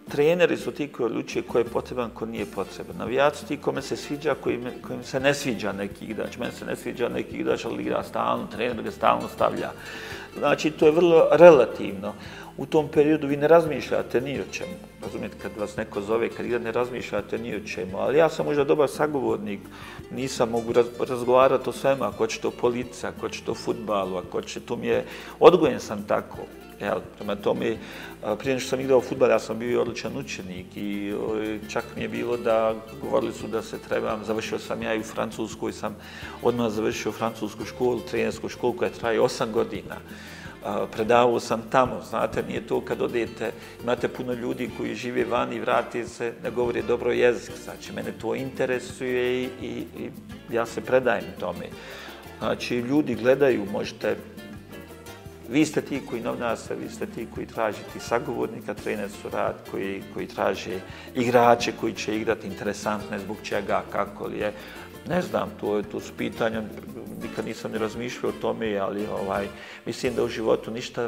treneri su ti koji odlučuju ko je potreban, ko nije potreban. Navijači su ti kome se sviđa, kojim se ne sviđa neki igrač. Meni se ne sviđa neki igrač, ali igra stalno, trener ga stalno stavlja. Znači, to je vrlo relativno. U tom periodu vi ne razmišljate ni o čemu. Razumijete, kad vas neko zove, kad igra, ne razmišljate ni o čemu. Ali ja sam možda dobar sagovornik, nisam mogu razgovarati o svemu, ako hoćete o politici, ako hoćete o fudbalu, ako hoćete, to mi je, odgojen sam tako. Prema tome, prije nego što sam igrao fudbal, ja sam bio odličan učenik i čak mi je bilo da govorili su da se trebam, završio sam ja i u Francuskoj, sam odmah završio francusku školu, trenersku školu koja traje 8 godina. Predavao sam tamo, znate, nije to kad odete, imate puno ljudi koji žive vani i vrate se, ne govore dobro jezik, znači mene to interesuje i ja se predajem tome. Znači, ljudi gledaju, možete, vi ste ti koji novinarste, vi ste ti koji tražite sagovornika, trener su rad, koji traže igrače koji će igrati interesantne, zbog čega, kako li je. Ne znam, to su pitanja, nikad nisam ni razmišljao o tome, ali mislim da u životu ništa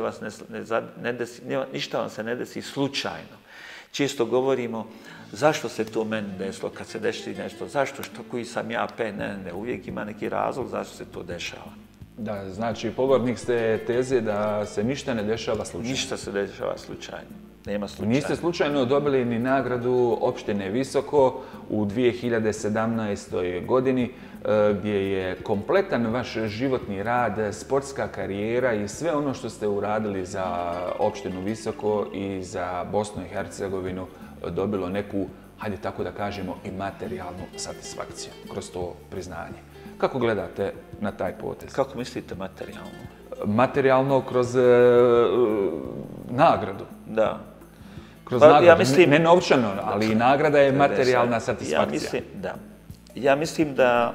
vam se ne desi slučajno. Često govorimo zašto se to meni desilo kad se desi nešto, zašto, koji sam ja, ne, uvijek ima neki razlog zašto se to dešava. Da, znači pobornik ste teze da se ništa ne dešava slučajno. Ništa se dešava slučajno. Nema slučajno. Niste slučajno dobili ni nagradu opštine Visoko u 2017. godini gdje je kompletan vaš životni rad, sportska karijera i sve ono što ste uradili za opštinu Visoko i za Bosnu i Hercegovinu dobilo neku, hajde tako da kažemo, i materijalnu satisfakciju kroz to priznanje. Kako gledate na taj potez? Kako mislite materijalno? Materijalno kroz nagradu. Da. Kroz nagradu, ne novčano, ali i nagrada je materijalna satisfakcija. Ja mislim da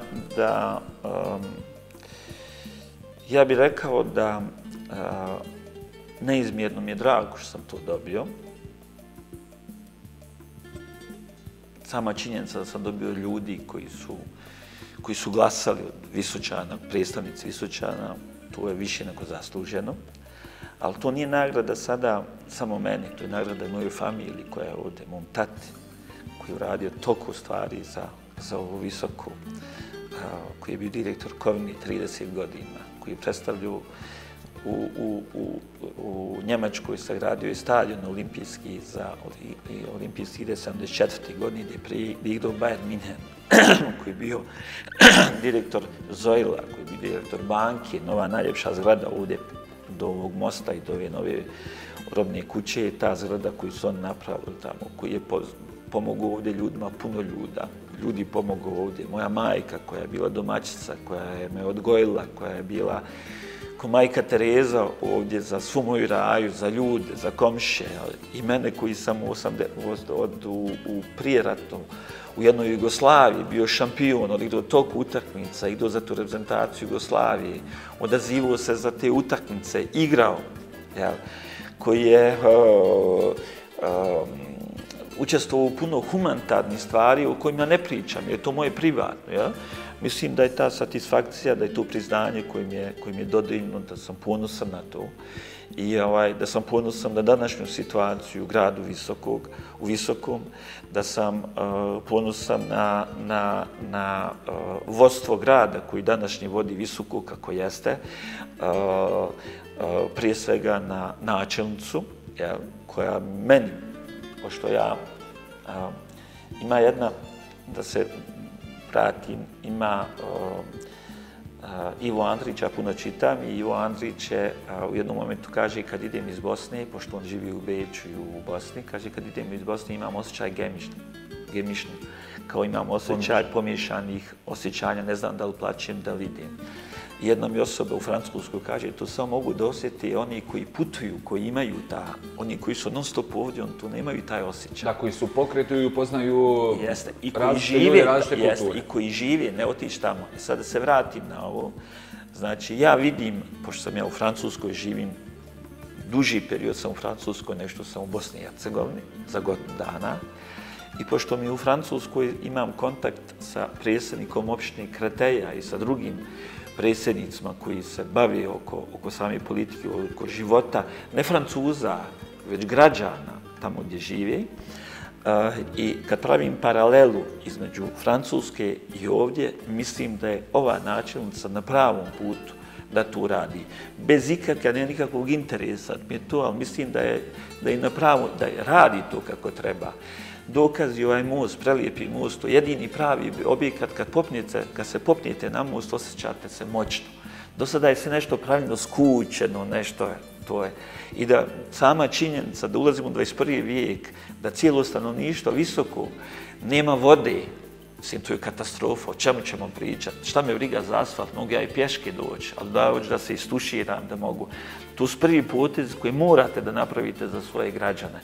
ja bih rekao da neizmjerno mi je drago što sam to dobio. Sama činjenica da sam dobio ljudi koji su glasali od Visočana, predstavnici Visočana, to je više nego zasluženo. Ali to nije nagrada sada samo meni, to je nagrada i mojoj familiji koja je ovdje, mom tati, koji je uradio toliko stvari za ovu Visoku, koji je bio direktor Kovni 30 godina, koji je predstavljao u Njemačkoj sagradio je stadion olimpijski za olimpijski 1974. godine gdje je igrao Bayern München, koji je bio direktor Zoila, koji je bio direktor banke, nova najljepša zgrada ovdje do ovog mosta i do ove nove robne kuće je ta zgrada koju su oni napravili tamo, koji je pomogao ovdje ljudima, puno ljudi pomogao ovdje. Moja majka koja je bila domaćica, koja je me odgojila, koja je bila ko majka Tereza ovdje za svu moju raju, za ljude, za komšije i mene koji sam u prije ratom u jednoj Jugoslaviji bio šampion, odigrao toliko utakmica, igrao za tu reprezentaciju Jugoslavije, odazivao se za te utakmice, igrao, koji je učestvovao u puno humanitarnih stvari o kojima ne pričam, jer je to moje privatno. Mislim da je ta satisfakcija, da je to priznanje kojim je dodeljeno, da sam ponosan na to i da sam ponosan na današnju situaciju u gradu u Visokom, da sam ponosan na vodstvo grada koji današnji vodi Visoku kako jeste, prije svega na načelnicu, koja meni, pošto ja ima jedna, da se pratim, ima Ivo Andrić, ja puno čitam i Ivo Andrić je u jednom momentu kaže kad idem iz Bosne, pošto on živi u Beču i u Bosni, kaže kad idem iz Bosne imam osjećaj gemišni, kao imam osjećaj pomješanih osjećanja, ne znam da li plaćem, da li idem. Jedna mi osoba u Francuskoj kaže, to samo mogu da osjeti oni koji putuju, koji imaju oni koji su non stop ovdje, oni tu nemaju taj osjećaj. Da, koji su pokretu i upoznaju različite ljudi, različite kulture. I koji žive, ne otići tamo. Sad da se vratim na ovo. Znači, ja vidim, pošto sam ja u Francuskoj, živim duži period sam u Francuskoj, nešto sam u Bosni i Hercegovini, za godinu dana. I pošto mi u Francuskoj imam kontakt sa predsjednikom opštine Kreteja i sa drugim predsjednicima koji se bave oko same politike, oko života, ne Francuza, već građana, tamo gdje žive. I kad pravim paralelu između Francuske i ovdje, mislim da je ova načelnica na pravom putu da to radi. Bez nikakvog interesa mi je to, ali mislim da je na pravu, da je radi to kako treba. Dokaz je ovaj most, prelijepi most, to je jedini pravi objekat, kad se popnijete na most, osjećate se moćno. Do sada je se nešto pravilno skućeno, nešto to je. I da sama činjenica da ulazimo u 21. vijek, da cijelo stanovništvo visoko nema vode, mislim, to je katastrofa, o čemu ćemo pričati, šta me briga za asfalt, mogu ja i pješke doći, ali da hoću da se istuširam, da mogu. To su prvi potez koji morate da napravite za svoje građane.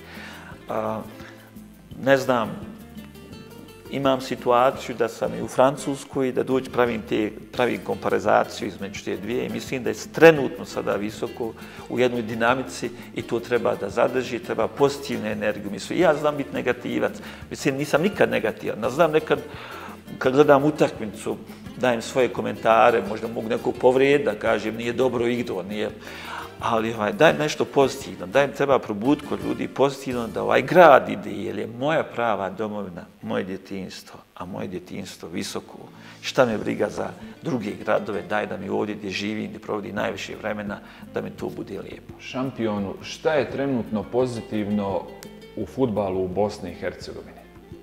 Ne znam, imam situaciju da sam i u Francuskoj, da dođu pravim komparizaciju između te dvije i mislim da je trenutno sada visoko u jednoj dinamici i to treba da zadrži, treba pozitivnu energiju. Mislim, ja znam biti negativac, mislim, nisam nikad negativan, znam nekad kad gledam utakmicu, dajem svoje komentare, možda mogu nekog povrijedi da kažem nije dobro igrao, nije. Ali daj nešto pozitivno, treba probuditi kod ljudi pozitivno da ovaj grad ide, jer je moja prava domovina, moje djetinjstvo, a moje djetinjstvo visoko. Šta me briga za druge gradove, daj da mi ovdje gdje živim, gdje provodi najviše vremena, da mi to bude lijepo. Šampionu, šta je trenutno pozitivno u fudbalu u Bosni i Hercegovini?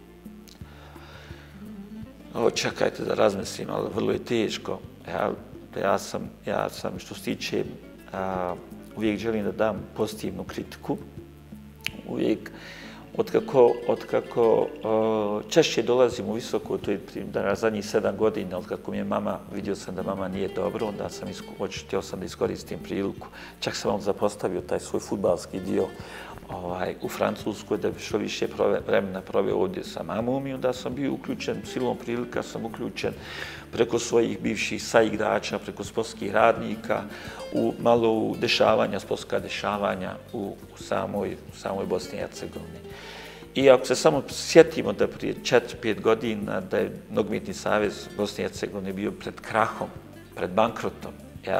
Čekajte da razmislim, ali vrlo je teško. Ja sam što se tiče, uvijek želim da dam pozitivnu kritiku. Uvijek, otkako češće dolazim u visoko, to je na zadnjih 7 godina, otkako mi je mama, vidio sam da mama nije dobro, onda sam htio sam da iskoristim priliku. Čak sam vam zapostavio taj svoj fudbalski dio u Francuskoj, da bi što više vremena proveo ovdje sa mamom i onda sam bio uključen, silom prilika sam uključen preko svojih bivših saigrača, preko sportskih radnika, malo u sportska dešavanja u samoj Bosni i Hercegovini. I ako se samo sjetimo da prije 4-5 godina da je Nogometni savez Bosne i Hercegovine bio pred krahom, pred bankrotom,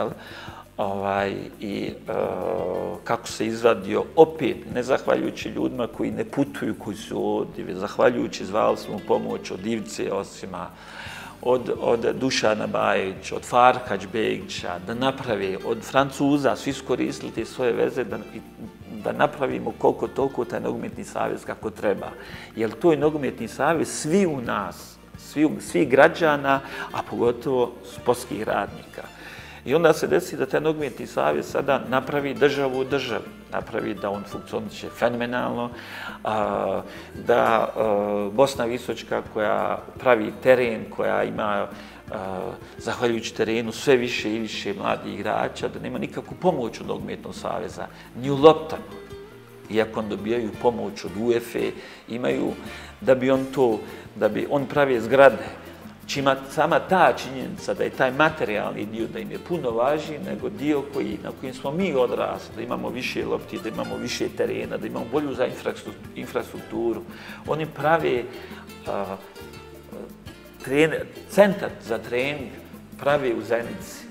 i kako se izvadio opet, ne zahvaljujući ljudima koji ne putuju, koji su ovdje, zahvaljujući zvali smo pomoć od Ivice Osima, od Dušana Bajića, od Farka Džbegića, da naprave, od Francuza, svi su koristili te svoje veze da napravimo koliko toliko taj Nogometni savez kako treba. Jer to je Nogometni savez svi u nas, svi građana, a pogotovo sportskih radnika. I onda se desi da taj Nogometni savez sada napravi državu u državi, napravi da on funkcioniše fenomenalno, da Bosna Visočka koja pravi teren, koja ima, zahvaljujući terenu, sve više i više mladih igrača, da nema nikakvu pomoć od Nogometnog saveza, ni u loptanju. Iako dobijaju pomoć od UEFA, imaju da bi on pravi zgrade, čima sama ta činjenica da je taj materijalni dio da im je puno važniji nego dio na kojem smo mi odrasli, da imamo više lopti, da imamo više terena, da imamo bolju za infrastrukturu. Oni prave centar za trening, prave u Zenici.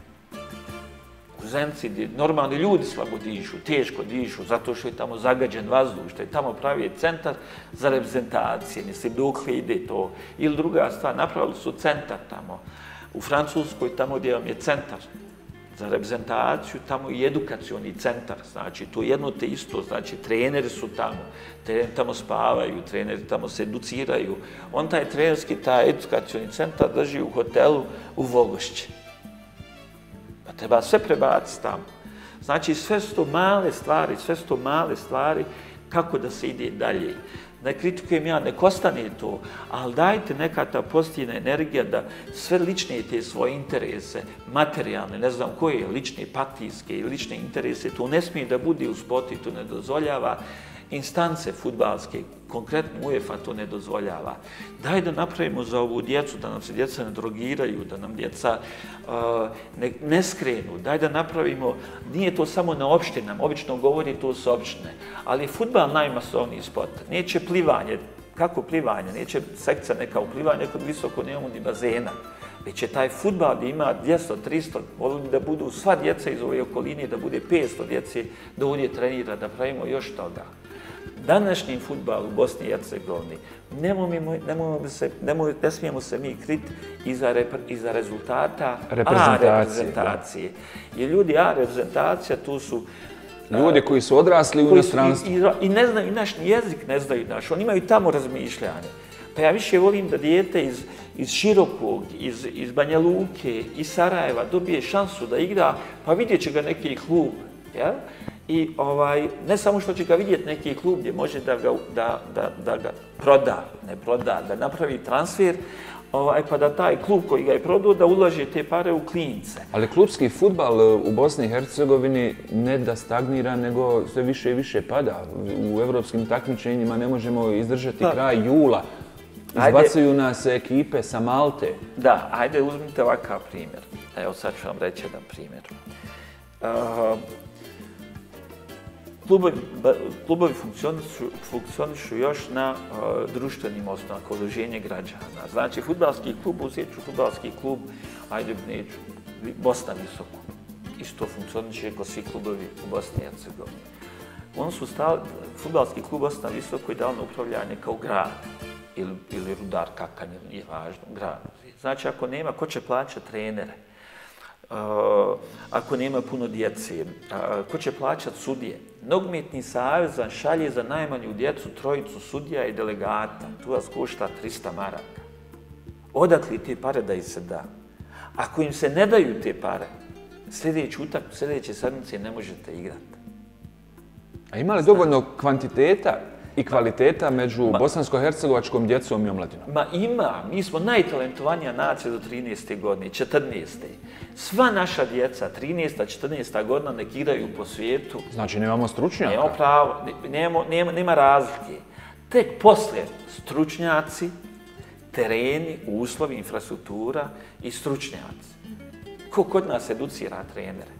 U Zenici gdje normalni ljudi slabo dišu, teško dišu, zato što je tamo zagađen vazduh, što je tamo pravi centar za reprezentacije, mislim dokle ide to. Ili druga stvar, napravili su centar tamo u Francuskoj, tamo gdje vam je centar za reprezentaciju, tamo i edukacioni centar, znači to je jedno te isto, znači treneri su tamo, treneri tamo spavaju, treneri tamo se educiraju. On taj trenerski, taj edukacioni centar drži u hotelu u Volgošće. Treba sve prebaciti tamo. Znači, sve su to male stvari kako da se ide dalje. Ne kritikujem ja, nek ostane to, ali dajte neka ta pozitivna energija da sve lične te svoje interese, materijalne, ne znam koje, lične, partijske i lične interese, to ne smije da bude u sportu i to ne dozvoljava. Instance fudbalske, konkretno UEFA to ne dozvoljava. Daj da napravimo za ovu djecu, da nam se djeca ne drogiraju, da nam djeca ne skrenu. Daj da napravimo, nije to samo na opštinama, obično govori to su opštine, ali je fudbal najmasovniji sport. Neće plivanje, kako plivanje, neće sekcija neka u plivanje, kod visoko nemamo ni bazena. Već je taj fudbal gdje ima 200, 300, volim da budu sva djeca iz ove okoline, da bude 500 djece, da ovdje trenira, da pravimo još toga. današnji fudbal u Bosni i Hercegovini, ne smijemo se mi kriti iza rezultata reprezentacije. Jer ljudi A reprezentacija, tu su ljudi koji su odrasli u inostranstvu. I ne znaju naš jezik, ne znaju naš. Oni imaju tamo razmišljanje. Pa ja više volim da dijete iz Širokog, iz Banja Luke, iz Sarajeva dobije šansu da igra, pa vidjet će ga neki klub. Ja? I ne samo što će ga vidjeti neki klub gdje može da ga proda, da napravi transfer, pa da taj klub koji ga je prodao da ulaže te pare u klince. Ali klubski fudbal u Bosni i Hercegovini ne da stagnira, nego sve više i više pada. U evropskim takmičenjima ne možemo izdržati kraj jula. Izbacuju nas ekipe sa Malte. Da, ajde uzmite ovakav primjer. Evo sad ću vam reći jedan primjer. Klubovi funkcionišu još na društvenim osnovama, kao udruženje građana. Znači, fudbalski klub, uzet ću fudbalski klub, ajde neću, Bosna Visoko. Isto funkcioniše kao svi klubovi u Bosni i Hercegovini. Oni su fudbalski klub Bosna Visoko je dao na upravljanje kao grad ili Rudar Kakanj, nije važno, grad. Znači, ako nema, ko će plaćati trenere? Ako nema puno djece, ko će plaćati sudije? Nogometni savez vam šalje za najmanju djecu trojicu sudija i delegata. Tu vas košta 300 maraka. Odakle te pare da ih se da? Ako im se ne daju te pare, sljedeće sedmice ne možete igrati. A ima li dovoljno kvantiteta i kvaliteta među bosansko-hercegovačkom djecom i omladinom? Ma ima. Mi smo najtalentovanija nacija do 13. godine, 14. Sva naša djeca, 13. 14. godina, nek igraju po svijetu. Znači nemamo stručnjaka? Nemamo pravo, nema razlike. Tek poslije stručnjaci, tereni, uslovi, infrastruktura i stručnjaci. Ko kod nas educira trenere?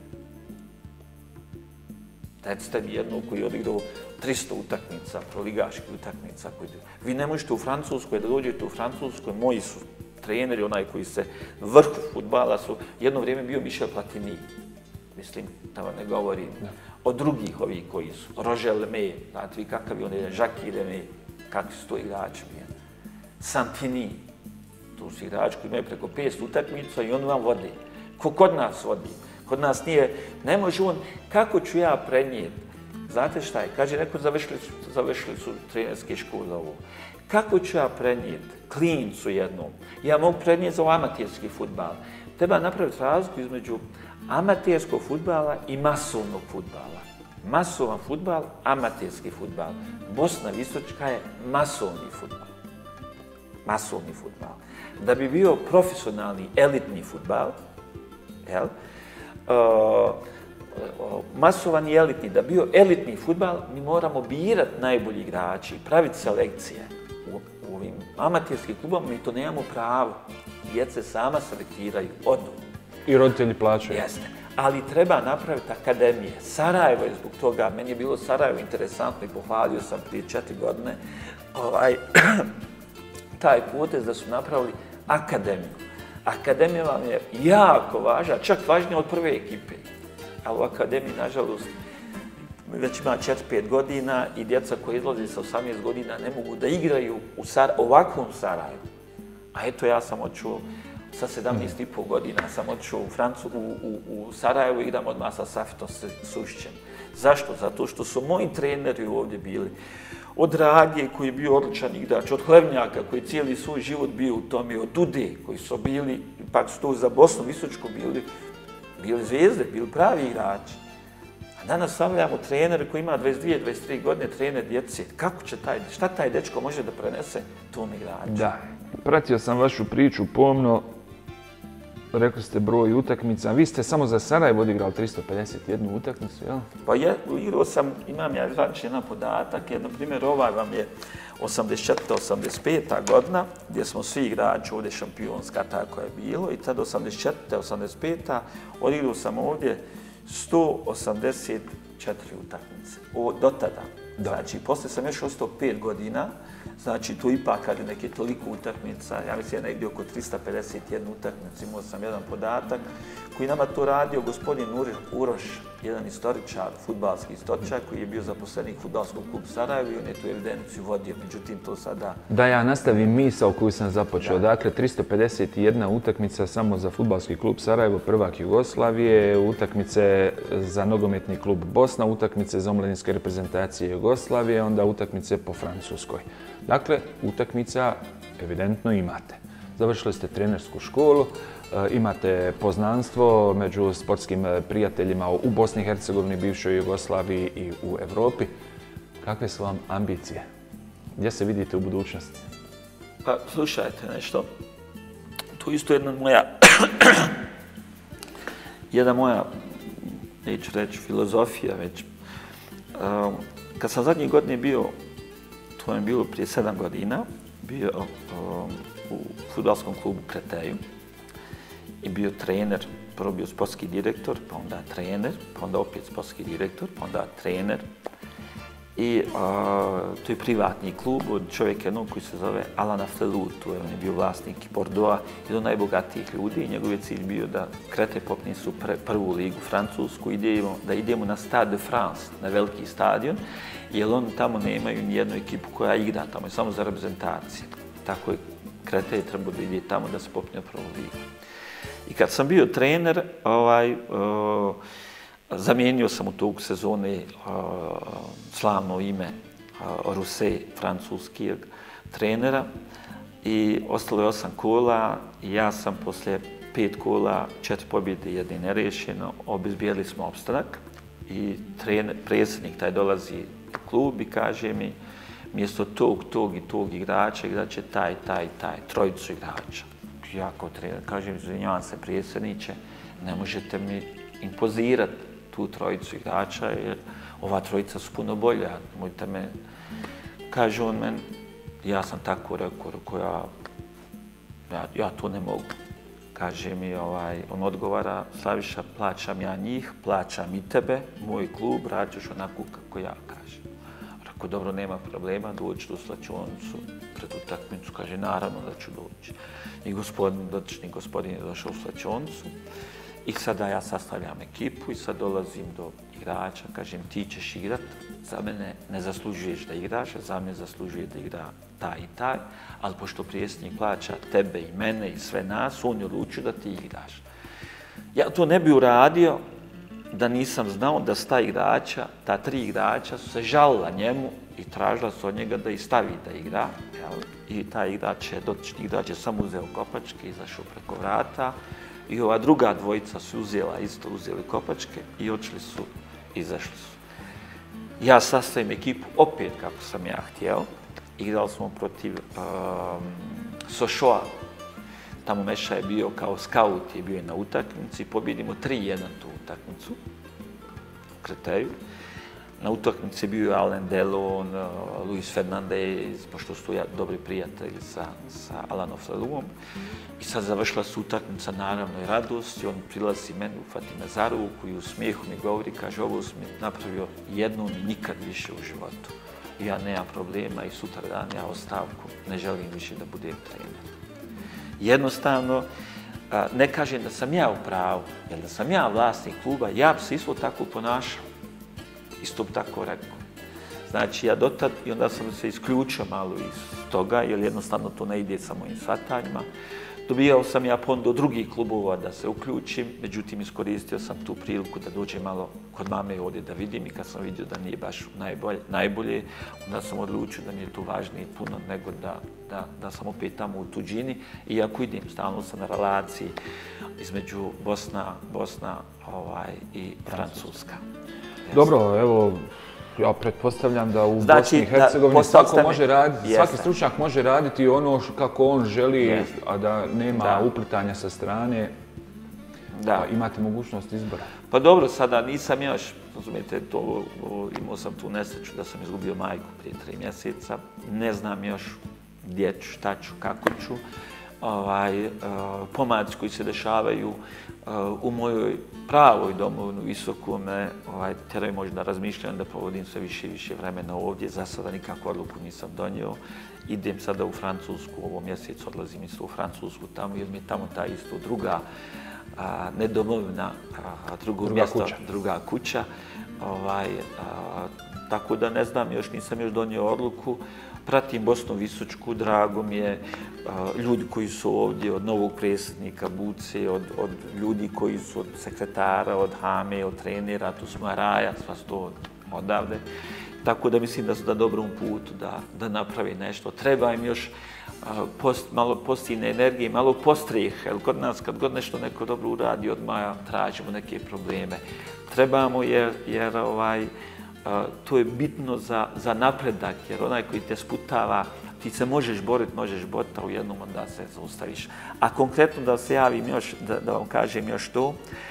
Recite mi jednu koji je odigrao 300 utakmica, proligaških utakmica. Vi ne možete u Francuskoj, da dođete u Francuskoj, moji su treneri, onaj koji se vrhu fudbala su, jedno vrijeme bio Michel Platini. Mislim, da vam ne govorim. Od drugih ovih koji su. Roger Lemay, znate vi kakav je on je, Jacques Lemay, kakvi su to igrači bili. Santini, tu su igrači koji imaju preko 500 utakmica i oni vam vode. Ko kod nas vodi? Kod nas nije, ne može on, kako ću ja prenijeti? Znate šta je? Kaže, neko završili su trenerske škole ovo. Kako ću ja prenijeti klincu jednom? Ja mogu prenijeti za amaterski fudbal. Treba napraviti razliku između amaterskog fudbala i masovnog fudbala. Masovan fudbal, amaterski fudbal. Bosna Visočka je masovni fudbal. Masovni fudbal. Da bi bio profesionalni, elitni fudbal, masovan i elitni, da bio elitni fudbal, mi moramo birati najbolji igrači, praviti selekcije. U ovim amaterskim klubama mi to nemamo pravo. Djece sama selektiraju, odu. I roditelji plaćaju. Jeste. Ali treba napraviti akademije. Sarajevo je zbog toga, meni je bilo Sarajevo interesantno i pohvalio sam prije 4 godine taj potez da su napravili akademiju. Akademija vam je jako važna, čak važnija od prve ekipe. Ali u akademiji, nažalost, već ima 4-5 godina i djeca koji izlaze sa 18 godina ne mogu da igraju u ovakvom Sarajevu. A eto, ja sam odšao sa 17,5 godina, sam odšao u Sarajevu i igram odmah sa Safitom Sušćem. Zašto? Zato što su moji treneri ovdje bili. Od Rage, koji je bio odličan igrač, od Hlevnjaka, koji je cijeli svoj život bio u tome, od Dude, koji su bili, pak su to za Bosnu Visočku bili zvijezde, bili pravi igrači. A danas stavljamo trenere koji ima 22-23 godine, trener djece. Kako će šta taj dečko može da prenese tom igraču? Da, pratio sam vašu priču pomno. Rekli ste broj utakmica. Vi ste samo za Sarajevo odigrali 351 utakmicu, jel? Pa igrao sam, imam ja znači jedan podatak, na primjer ovaj vam je 84-85 godina, gdje smo svi igrači ovdje šampionska, tako je bilo, i tad 84-85 odigrao sam ovdje 184 utakmice, do tada. Znači, poslije sam još ostao 5 godina, znači tu ipak kad je neke toliko utakmica, ja mislim negdje oko 351 utakmica, imao sam jedan podatak koji nama to radio gospodin Uroš, jedan istoričar, fudbalski istoričar, koji je bio zaposlenik Fudbalskog kluba Sarajevo i on je tu evidenciju vodio, međutim to sada... Da ja nastavim misao koju sam započeo. Dakle, 351 utakmica samo za Fudbalski klub Sarajevo, prvak Jugoslavije, utakmice za nogometni klub Bosna, utakmice za omladinske reprezentacije Jugoslavije, onda utakmice po Francuskoj. Dakle, utakmica evidentno imate. Završili ste trenersku školu, imate poznanstvo među sportskim prijateljima u Bosni i Hercegovini, bivšoj Jugoslaviji i u Europi. Kakve su vam ambicije? Gdje se vidite u budućnosti? Pa, slušajte nešto. To je isto jedna moja, neću reći filozofija, već. Kad sam zadnjih godine bio, to je bilo prije 7 godina, bio u fudbalskom klubu Kreteju i bio trener, prvo bio sportski direktor, pa onda trener, pa onda opet sportski direktor, pa onda trener. I to je privatni klub od čovjeka jednog koji se zove Alain Flelou, on je bio vlasnik Bordeauxa, jedan od najbogatijih ljudi i njegov je cilj bio da Krete popne su prvu ligu Francusku, da idemo na Stade de France, na veliki stadion, jer oni tamo nemaju nijednu ekipu koja igra tamo, je samo za reprezentacije. Tako je Krete trebao da ide tamo da se popne prvu ligu. I kad sam bio trener, zamijenio sam u toku sezone slavno ime Ruse, francuskijeg trenera, i ostalo je 8 kola i ja sam poslije 5 kola, 4 pobjede, 1 nerešeno, obezbijedili smo opstanak i predsjednik taj dolazi u klub i kaže mi mjesto tog i tog igrača igrat će taj, trojicu igrača. Ja kao trener kažem, izvinjavam se predsjedniče, ne možete mi impozirati tu trojicu igrača, jer ova trojica su puno bolja. Mojte me, kaže on meni, ja sam tako rekao, ja to ne mogu. Kaže mi, on odgovara, Slaviša, plaćam ja njih, plaćam i tebe, moj klub, rađaš onako kako ja kažem. Rekao, dobro, nema problema, doći u slačionicu pred utakmicu, kaže, naravno da ću doći. I dotični gospodin je došao u slačionicu. I sada ja sastavljam ekipu i sad dolazim do igrača, kažem ti ćeš igrat, za mene ne zaslužuješ da igraš, za mene zaslužuje da igra taj i taj, ali pošto predsjednik plaća tebe i mene i sve nas, on je odlučio da ti igraš. Ja to ne bi uradio da nisam znao da ta 3 igrača su se žalila njemu i tražila su od njega da ih stavi da igra. I taj dotični igrač je samo uzeo kopačke, izašao preko vrata. I ova druga dvojica su uzeli kopačke i izašli su. Ja sastavim ekipu opet kako sam ja htjeo. Igrali smo protiv Sochaux. Tamo Meša je bio kao skaut, je bio na utakmici. Pobjedimo 3-1 tu utakmicu u Kreteju. Na utakmici je bio Alain Delon, Luis Fernandez, pošto su dobri prijatelji sa Alainom Flelouom. I sad završila se utakmica, naravno i radost, i on prilazi meni, ufati me za ruku i u smijehu mi govori, kaže, ovo si mi napravio jednom i nikad više u životu. I ja nemam problema i sutra dan ja ostavku, ne želim više da budem trener. Jednostavno, ne kažem da sam ja u pravu, jer da sam ja vlasnik kluba, ja bi se isto tako ponašao. Isto bi tako rekao. Znači, ja dotad, i onda sam se isključio malo iz toga, jer jednostavno to ne ide sa mojim shvatanjima. Dobijao sam ja ponudu od drugih klubova da se uključim, međutim, iskoristio sam tu priliku da dođem malo kod mame ovdje da vidim i kad sam vidio da nije baš najbolje, onda sam odlučio da mi je tu važnije puno nego da sam opet tamo u tuđini. Iako idem, stalno sam na relaciji između Bosna i Francuska. Dobro, evo, ja pretpostavljam da u Bosni i Hercegovini svaki stručnjak može raditi ono kako on želi, a da nema uplitanja sa strane. Imate mogućnost izbora. Pa dobro, sada nisam još, razumijete, imao sam tu nesreću da sam izgubio majku prije 3 mjeseca. Ne znam još gdje ću, šta ću, kako ću. Pomaci koji se dešavaju u mojoj pravoj domovini, visoko me teraju možda razmišljam da provodim sve više i više vremena ovdje. Za sada nikakvu odluku nisam donio. Idem sada u Francusku, ovo mjesec odlazim isto u Francusku tamo, jer mi je tamo ta isto druga ne domovina, druga kuća. Tako da ne znam, nisam još donio odluku. Pratim Bosnu Visočku, drago mi je, ljudi koji su ovdje, od novog predsjednika Buce, od ljudi koji su od sekretara, od Hame, od trenera, tu smo Raja, sva su to odavde. Tako da mislim da su na dobrom putu da napravi nešto. Treba im još malo pozitivne energije, malo postrijeha, jer kod nas kad god nešto neko dobro uradi, odmah tražimo neke probleme. Trebamo jer to je bitno za napredak, jer onaj koji te sputava, ti se možeš boriti, a u jednom onda se zaustaviš. A konkretno da se javim još, da vam kažem još to,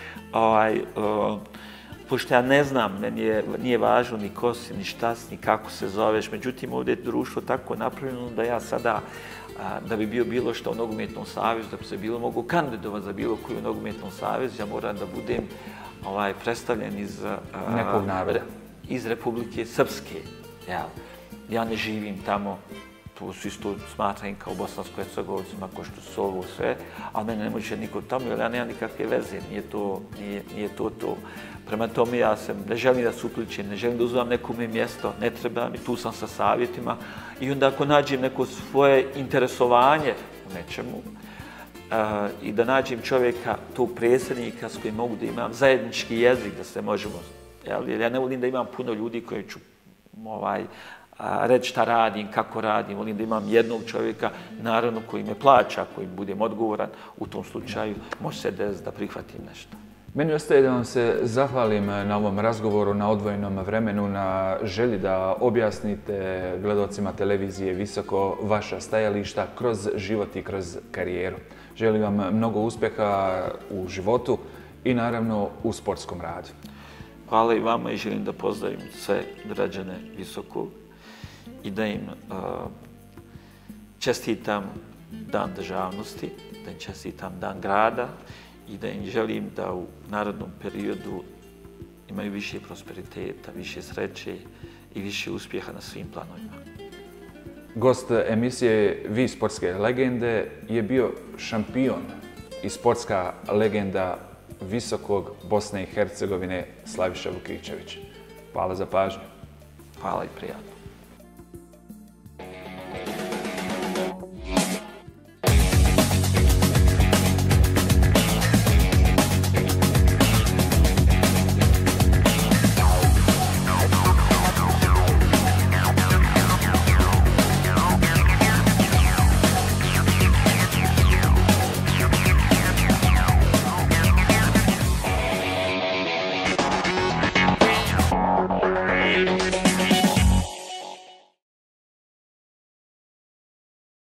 pošto ja ne znam, nije važno ni ko si, ni šta si, ni kako se zoveš, međutim ovdje je društvo tako napravljeno da ja sada, da bi bio bilo što u nogometnom savezu, da bi se bilo mogu kandidovati za bilo koju nogometnom savezu, ja moram da budem predstavljen iz nekog naroda. Iz Republike Srpske. Ja ne živim tamo, tu su isto smatram kao Bosansko-Hercegovcima, ko što su ovo sve, ali mene ne može niko tamo, jer ja nemam nikakve veze, nije to. Prema tome ja ne želim da se uključim, ne želim da uzmem nekome mjesto, ne treba mi, tu sam sa savjetima i onda ako nađem neko svoje interesovanje u nečemu i da nađem čovjeka, tog predsjednika s kojim mogu da imam zajednički jezik, da se možemo. Jer ja ne volim da imam puno ljudi koji ću reći šta radim, kako radim. Volim da imam jednog čovjeka, naravno koji me plaća, koji budem odgovoran. U tom slučaju može se desiti da prihvatim nešto. Meni ostaje da vam se zahvalim na ovom razgovoru, na odvojenom vremenu, na želji da objasnite gledalcima televizije Visoko vaša stajališta kroz život i kroz karijeru. Želim vam mnogo uspjeha u životu i naravno u sportskom radu. Hvala i vama i želim da pozdravim sve građane Visokog i da im čestitam Dan državnosti, da im čestitam Dan grada i da im želim da u narednom periodu imaju više prosperiteta, više sreće i više uspjeha na svim planovima. Gost emisije Vi sportske legende je bio šampion i sportska legenda Visokog Bosne i Hercegovine Slaviša Vukičević. Hvala za pažnju. Hvala i prijatno.